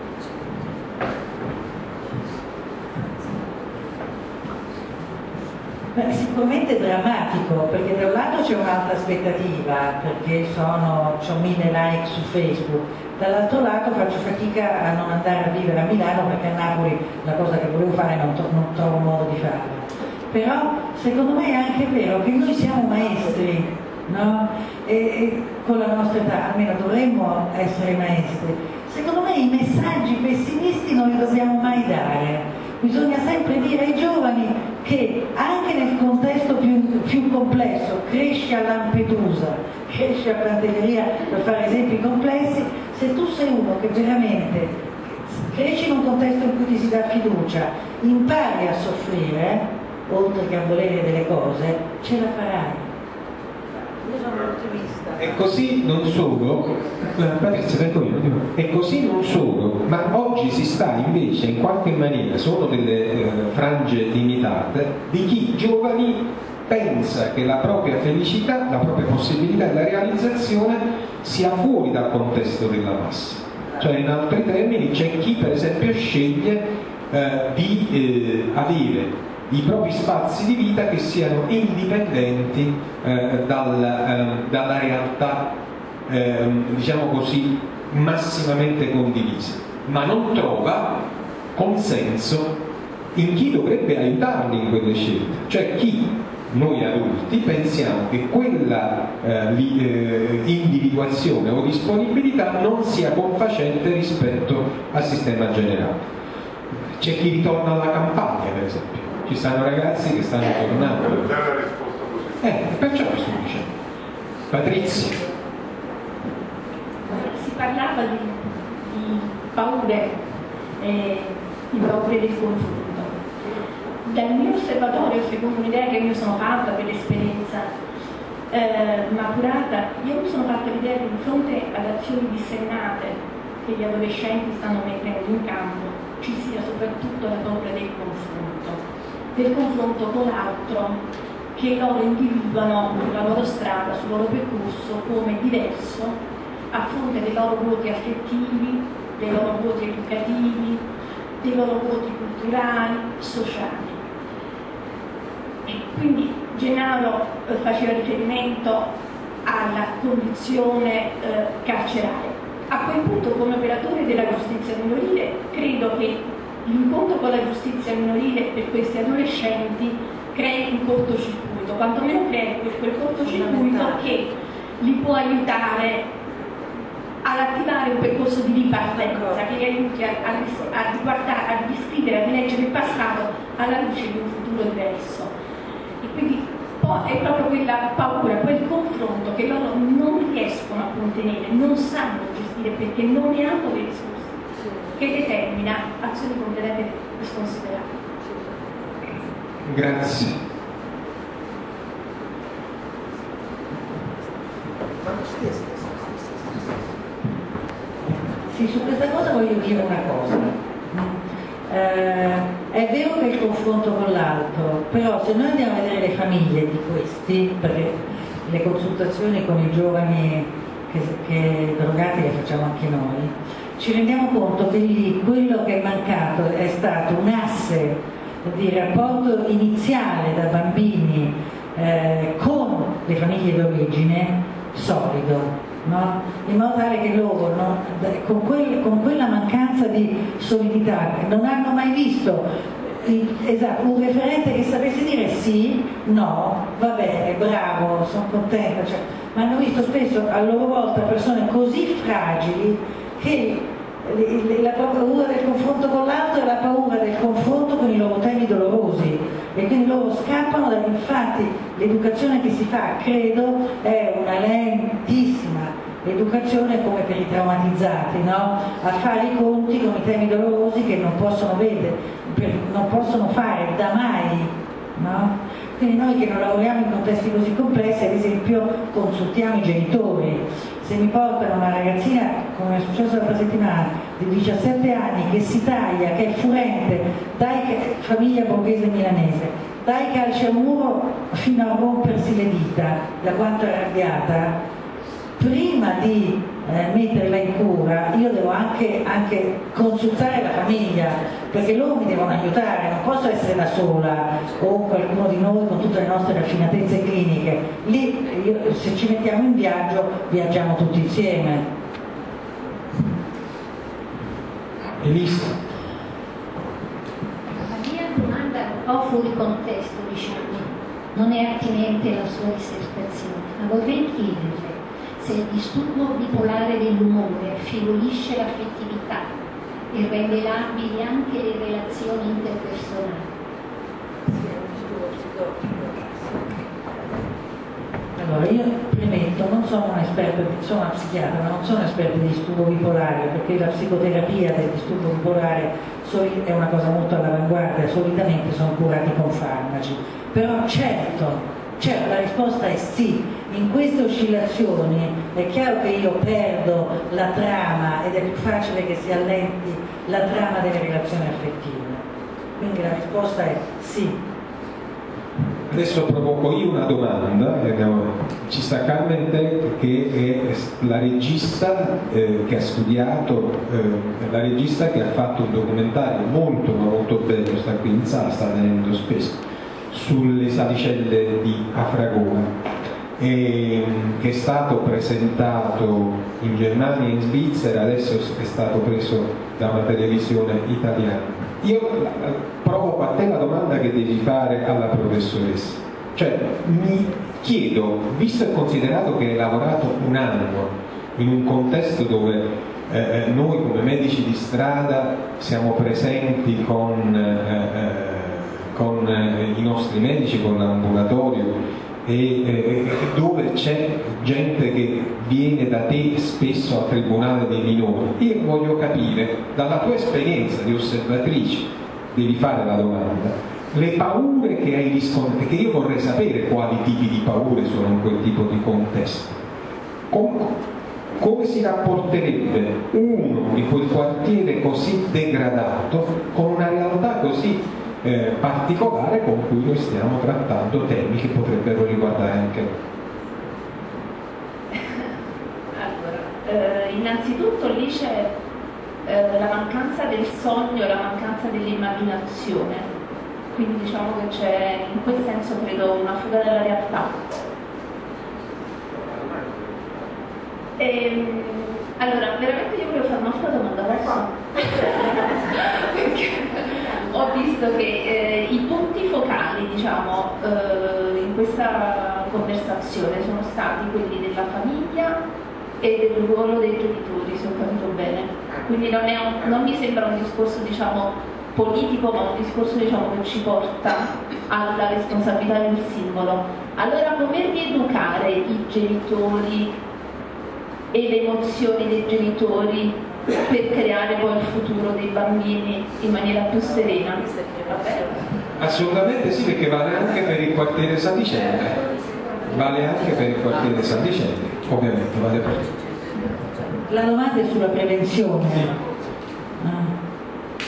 Beh, sicuramente drammatico, perché da un lato c'è un'alta aspettativa, perché sono, ho mille like su Facebook, dall'altro lato faccio fatica a non andare a vivere a Milano perché a Napoli la cosa che volevo fare non, non trovo modo di farla. Però secondo me è anche vero che noi siamo maestri, no? E, e con la nostra età almeno dovremmo essere maestri. Secondo me i messaggi pessimisti non li dobbiamo mai dare. Bisogna sempre dire ai giovani che anche nel contesto più, più complesso, cresci a Lampedusa, cresci a Pantelleria, per fare esempi complessi, se tu sei uno che veramente cresci in un contesto in cui ti si dà fiducia, impari a soffrire, oltre che a volere delle cose, ce la farai. Io sono ottimista. E così non solo, Patrizia, ecco io, e così non solo, ma oggi si sta invece in qualche maniera, sono delle eh, frange limitate, di chi giovani pensa che la propria felicità, la propria possibilità della realizzazione sia fuori dal contesto della massa. Cioè in altri termini c'è chi per esempio sceglie eh, di eh, avere i propri spazi di vita che siano indipendenti eh, dal, eh, dalla realtà, eh, diciamo così, massimamente condivisa, ma non trova consenso in chi dovrebbe aiutarli in quelle scelte, cioè chi noi adulti pensiamo che quella eh, li, eh, individuazione o disponibilità non sia confacente rispetto al sistema generale. C'è chi ritorna alla campagna, per esempio. Ci stanno ragazzi che stanno tornando. Già la risposta positiva. Eh, perciò lo sto dicendo. Patrizia. Si parlava di, di paure, eh, di paure del confronto. Dal mio osservatorio, secondo un'idea che io mi sono fatta per l'esperienza eh, maturata, io mi sono fatta l'idea che di fronte ad azioni dissennate che gli adolescenti stanno mettendo in campo ci sia soprattutto la paura del confronto. del confronto con l'altro che loro individuano sulla loro strada, sul loro percorso come diverso a fronte dei loro voti affettivi, dei loro voti educativi, dei loro voti culturali, sociali. E quindi Gennaro eh, faceva riferimento alla condizione eh, carceraria. A quel punto, come operatore della giustizia minorile, credo che l'incontro con la giustizia minorile per questi adolescenti crei un cortocircuito, quantomeno crei quel cortocircuito che li può aiutare ad attivare un percorso di ripartenza che li aiuti a, a, a, riguardare, a riscrivere, a rileggere il passato alla luce di un futuro diverso. E quindi è proprio quella paura, quel confronto che loro non riescono a contenere, non sanno gestire perché non ne hanno le risorse, che determina azioni completamente sconsiderate. Grazie. Sì, eh, è vero che il confronto con l'altro, però se noi andiamo a vedere le famiglie di questi, perché le consultazioni con i giovani che, che drogati le facciamo anche noi, ci rendiamo conto che lì quello che è mancato è stato un asse di rapporto iniziale da bambini eh, con le famiglie d'origine solido. No? In modo tale che loro no, con, quel, con quella mancanza di solidità non hanno mai visto esatto, un referente che sapesse dire sì, no, va bene, bravo, sono contenta, cioè, ma hanno visto spesso a loro volta persone così fragili che la paura del confronto con l'altro è la paura del confronto con i loro temi dolorosi e quindi loro scappano da, infatti l'educazione che si fa, credo, è una lentissima educazione come per i traumatizzati, no? A fare i conti con i temi dolorosi che non possono vedere, non possono fare da mai, no? Quindi noi che non lavoriamo in contesti così complessi, ad esempio, consultiamo i genitori. Se mi portano una ragazzina, come è successo l'altra settimana, di diciassette anni che si taglia, che è furente, dai, famiglia borghese milanese, dai calci al muro fino a rompersi le dita da quanto è arrabbiata, prima di eh, metterla in cura io devo anche, anche consultare la famiglia, perché loro mi devono aiutare, non posso essere da sola o qualcuno di noi con tutte le nostre raffinatezze cliniche. Lì io, se ci mettiamo in viaggio viaggiamo tutti insieme. Elisa. La mia domanda è un po' fuori contesto, diciamo, non è attinente alla sua dissertazione, ma vorrei chiederle se il disturbo bipolare dell'umore affievolisce l'affettività e rende labili anche le relazioni interpersonali. Allora, io premetto, non sono un'esperta, sono una psichiatra, ma non sono esperta di disturbo bipolare, perché la psicoterapia del disturbo bipolare è una cosa molto all'avanguardia, solitamente sono curati con farmaci. Però certo, certo, la risposta è sì. In queste oscillazioni è chiaro che io perdo la trama ed è più facile che si allenti la trama delle relazioni affettive. Quindi la risposta è sì. Adesso provoco io una domanda, ci sta Carmen Tech che è la regista eh, che ha studiato, eh, la regista che ha fatto un documentario molto ma molto bello, sta qui in sala, sta venendo spesso, sulle salicelle di Afragola. E, che è stato presentato in Germania e in Svizzera, adesso è stato preso da una televisione italiana. Io provo a te la domanda che devi fare alla professoressa, cioè mi chiedo, visto e considerato che hai lavorato un anno in un contesto dove eh, noi come medici di strada siamo presenti con, eh, con eh, i nostri medici, con l'ambulatorio, e eh, dove c'è gente che viene da te spesso al tribunale dei minori, io voglio capire dalla tua esperienza di osservatrice, devi fare la domanda, le paure che hai riscontrato, perché io vorrei sapere quali tipi di paure sono in quel tipo di contesto. Com come si rapporterebbe uno di quel quartiere così degradato con una realtà così Eh, particolare con cui noi stiamo trattando temi che potrebbero riguardare anche noi? Allora, eh, innanzitutto lì c'è eh, la mancanza del sogno, la mancanza dell'immaginazione, quindi diciamo che c'è in quel senso credo una fuga dalla realtà. E, allora, veramente io volevo fare un'altra domanda adesso perché ho visto che eh, i punti focali, diciamo, eh, in questa conversazione sono stati quelli della famiglia e del ruolo dei genitori, se ho capito bene. Quindi non, è un, non mi sembra un discorso, diciamo, politico, ma un discorso, diciamo, che ci porta alla responsabilità del singolo. Allora, come rieducare i genitori e le emozioni dei genitori per creare poi il futuro dei bambini in maniera più serena? Assolutamente sì, perché vale anche per il quartiere Sadicelle, vale anche per il quartiere Sadicelle, ovviamente vale per tutti. La domanda è sulla prevenzione. Sì.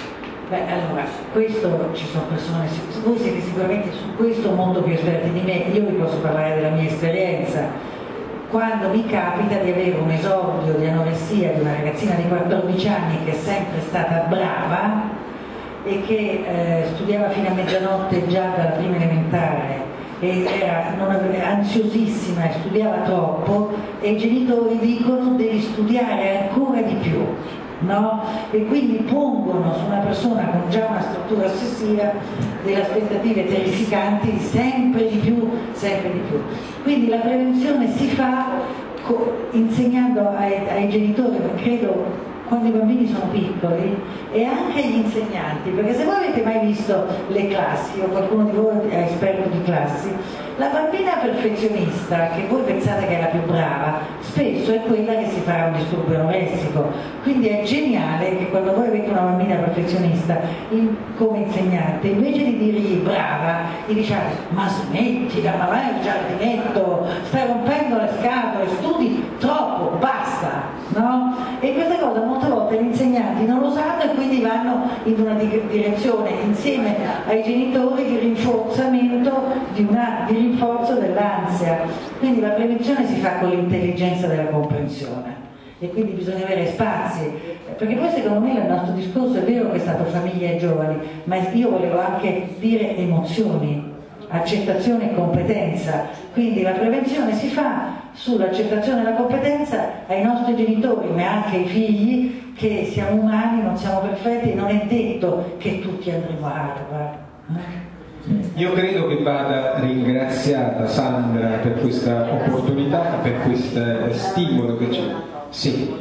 Beh, allora, questo ci sono persone, voi siete sicuramente su questo molto più esperti di me, io vi posso parlare della mia esperienza. Quando mi capita di avere un esordio di anoressia di una ragazzina di quattordici anni che è sempre stata brava e che eh, studiava fino a mezzanotte già dalla prima elementare e era non aveva, ansiosissima e studiava troppo, e i genitori dicono devi studiare ancora di più, no? E quindi pongono su una persona con già una struttura ossessiva delle aspettative terrificanti, sempre di più, sempre di più. Quindi la prevenzione si fa insegnando ai, ai genitori, ma credo quando i bambini sono piccoli, e anche agli insegnanti, perché se voi avete mai visto le classi, o qualcuno di voi è esperto di classi, la bambina perfezionista, che voi pensate che è la più brava, spesso è quella che si farà un disturbo anoressico. Quindi è geniale che quando voi avete una bambina perfezionista in, come insegnante, invece di dirgli brava, gli diciate ma smettila, ma vai al giardinetto, stai rompendo le scatole, studi troppo, basta, no? E questa cosa molte volte gli insegnanti non lo sanno e quindi vanno in una direzione insieme ai genitori di rinforzamento di una di rinforzo dell'ansia. Quindi la prevenzione si fa con l'intelligenza della comprensione e quindi bisogna avere spazi, perché poi secondo me il nostro discorso è vero che è stato famiglia e giovani, ma io volevo anche dire emozioni, accettazione e competenza. Quindi la prevenzione si fa sull'accettazione e la competenza ai nostri genitori, ma anche ai figli, che siamo umani, non siamo perfetti, non è detto che tutti andremo a Harvard. Io credo che vada ringraziata Sandra per questa opportunità, per questo stimolo che c'è. Sì.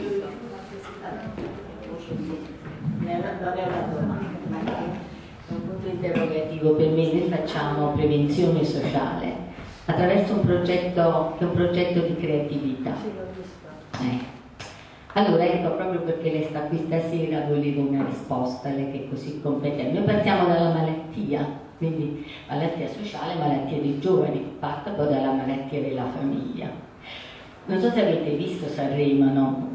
Un punto interrogativo per me: noi facciamo prevenzione sociale attraverso un progetto che è un progetto di creatività. Eh. Allora, ecco, proprio perché lei sta qui stasera volevo una risposta, lei che è così competente. Noi partiamo dalla malattia, quindi malattia sociale, malattia dei giovani, parte poi dalla malattia della famiglia. Non so se avete visto Sanremo, no?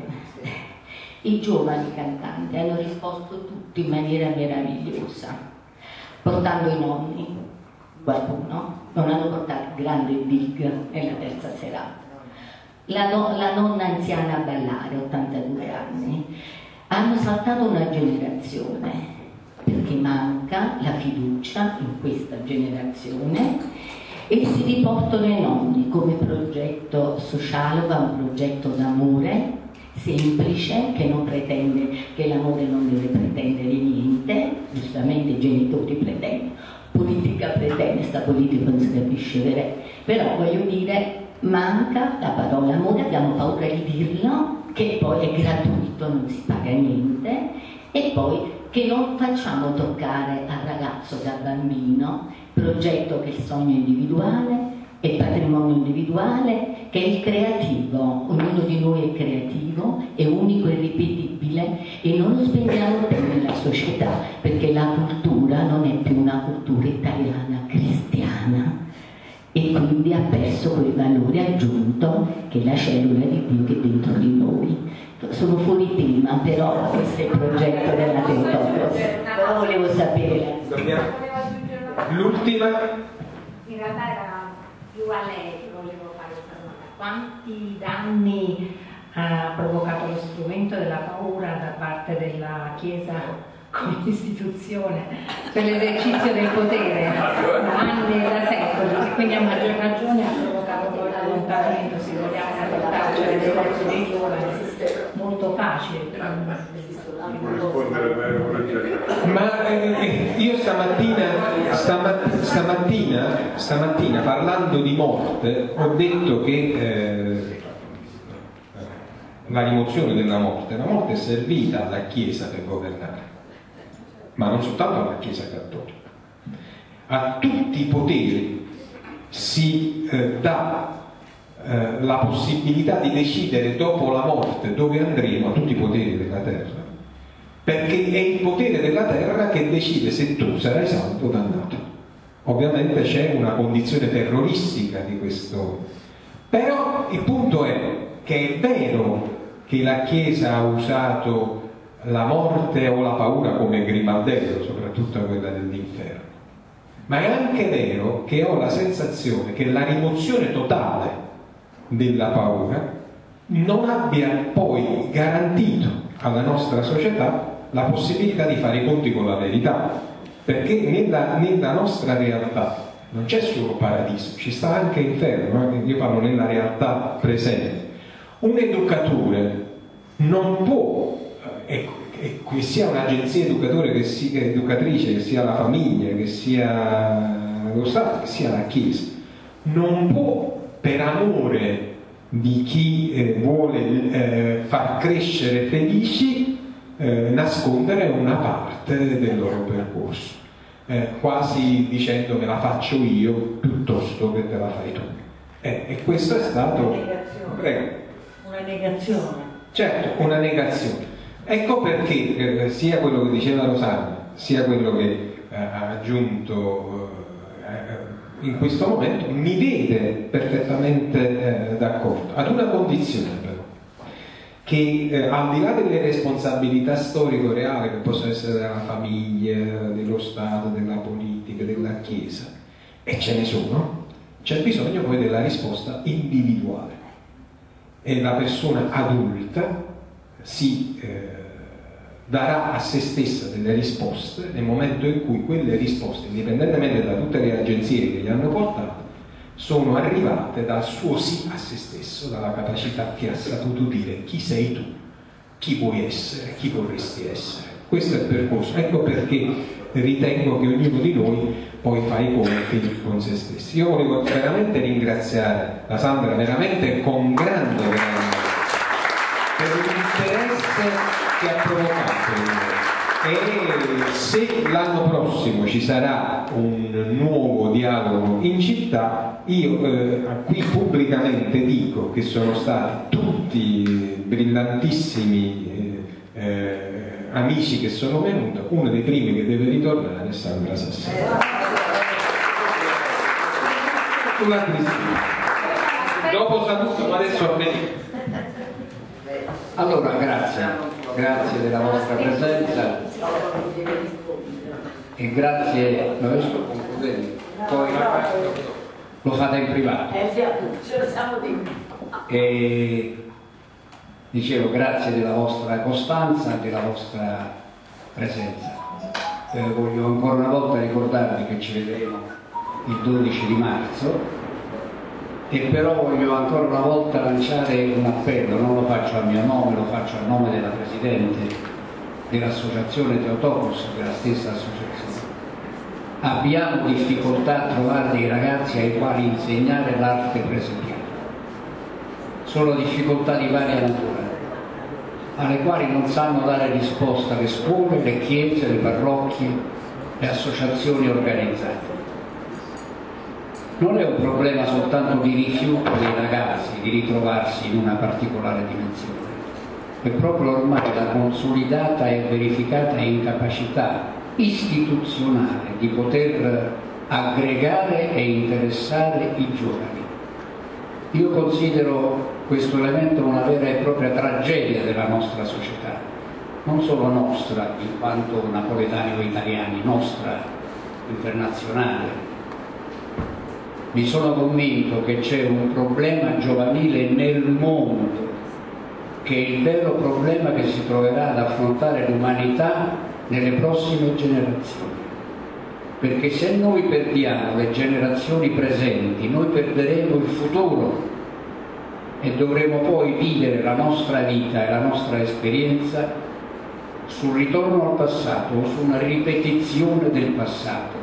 I giovani cantanti hanno risposto tutti in maniera meravigliosa, portando i nonni, qualcuno, non hanno portato il grande big nella terza serata. La, no, la nonna anziana a ballare, ottantadue anni. Hanno saltato una generazione, perché manca la fiducia in questa generazione, e si riportano i nonni come progetto sociale, un progetto d'amore semplice, che non pretende, che l'amore non deve pretendere niente, giustamente i genitori pretendono, politica pretende, sta politica non si capisce vero, però voglio dire, manca la parola amore, abbiamo paura di dirlo, che poi è gratuito, non si paga niente, e poi che non facciamo toccare al ragazzo da bambino, progetto che è il sogno individuale, è il patrimonio individuale, che è il creativo. Ognuno di noi è creativo, è unico e ripetibile, e non lo spendiamo bene nella società, perché la cultura non è più una cultura italiana cristiana, e quindi ha perso quel valore aggiunto che è la cellula di Dio che è dentro di noi. Sono fuori tema, però questo è il progetto della Teotokos. Però volevo sapere. L'ultima? In realtà era più a lei che volevo fare questa domanda. Quanti danni ha provocato lo strumento della paura da parte della Chiesa come istituzione per l'esercizio del potere, da anni e da secoli, e quindi a maggior ragione ha provocato poi l'allontanamento, se vogliamo, una carcere dei nostri giovani, molto facile. Ma eh, io stamattina, stama, stamattina, stamattina parlando di morte ho detto che eh, la rimozione della morte, la morte è servita alla Chiesa per governare, ma non soltanto alla Chiesa cattolica. A tutti i poteri si eh, dà eh, la possibilità di decidere dopo la morte dove andremo, a tutti i poteri della terra, perché è il potere della terra che decide se tu sarai salvo o dannato. Ovviamente c'è una condizione terroristica di questo, però il punto è che è vero che la Chiesa ha usato la morte o la paura come grimaldello, soprattutto quella dell'inferno, ma è anche vero che ho la sensazione che la rimozione totale della paura non abbia poi garantito alla nostra società la possibilità di fare i conti con la verità, perché nella, nella nostra realtà non c'è solo paradiso, ci sta anche inferno, eh? Io parlo nella realtà presente. Un educatore non può, e, e che sia un'agenzia educatore, che sia educatrice, che sia la famiglia, che sia lo Stato, che sia la Chiesa, non può, per amore di chi eh, vuole eh, far crescere felici, eh, nascondere una parte del loro percorso. Eh, quasi dicendo me la faccio io piuttosto che te la fai tu, eh, e questo è stato una negazione. Prego. Una negazione. Certo, una negazione. Ecco perché eh, sia quello che diceva Rosanna sia quello che eh, ha aggiunto eh, in questo momento mi vede perfettamente eh, d'accordo, ad una condizione però, che eh, al di là delle responsabilità storico-reali che possono essere della famiglia, dello Stato, della politica, della Chiesa, e ce ne sono, c'è bisogno poi della risposta individuale, e la persona adulta si eh, darà a se stessa delle risposte nel momento in cui quelle risposte, indipendentemente da tutte le agenzie che gli hanno portato, sono arrivate dal suo sì a se stesso, dalla capacità che ha saputo dire chi sei tu, chi vuoi essere, chi vorresti essere. Questo è il percorso. Ecco perché ritengo che ognuno di noi poi fa i conti con se stessi. Io volevo veramente ringraziare la Sandra, veramente con grande grande, per l'interesse che ha provocato. E se l'anno prossimo ci sarà un nuovo dialogo in città, io eh, qui pubblicamente dico che sono stati tutti brillantissimi eh, eh, amici che sono venuti. Uno dei primi che deve ritornare è Sandra Sassari. Sulla Cristina. Dopo saluto, ma adesso a venire. Allora, grazie, grazie della vostra presenza e grazie, no, io sto concludendo, poi lo fate in privato. E dicevo, grazie della vostra costanza e della vostra presenza. Eh, voglio ancora una volta ricordarvi che ci vedremo il dodici di marzo. E però voglio ancora una volta lanciare un appello, non lo faccio a mio nome, lo faccio a nome della Presidente dell'Associazione Theotokos, della stessa associazione. Abbiamo difficoltà a trovare dei ragazzi ai quali insegnare l'arte presbiteriana. Sono difficoltà di varia natura, alle quali non sanno dare risposta le scuole, le chiese, le parrocchie, le associazioni organizzate. Non è un problema soltanto di rifiuto dei ragazzi di ritrovarsi in una particolare dimensione, è proprio ormai la consolidata e verificata incapacità istituzionale di poter aggregare e interessare i giovani. Io considero questo elemento una vera e propria tragedia della nostra società, non solo nostra in quanto napoletani o italiani, nostra internazionale. Mi sono convinto che c'è un problema giovanile nel mondo, che è il vero problema che si troverà ad affrontare l'umanità nelle prossime generazioni. Perché se noi perdiamo le generazioni presenti, noi perderemo il futuro e dovremo poi vivere la nostra vita e la nostra esperienza sul ritorno al passato o su una ripetizione del passato.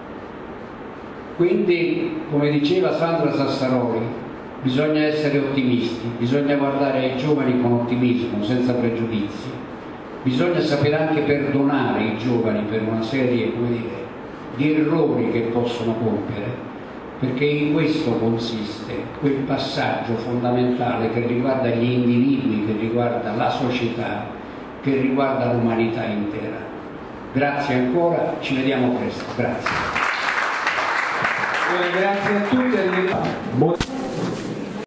Quindi, come diceva Sandra Sassaroli, bisogna essere ottimisti, bisogna guardare ai giovani con ottimismo, senza pregiudizi, bisogna sapere anche perdonare i giovani per una serie, come dire, di errori che possono compiere, perché in questo consiste quel passaggio fondamentale che riguarda gli individui, che riguarda la società, che riguarda l'umanità intera. Grazie ancora, ci vediamo presto. Grazie. Grazie a tutti.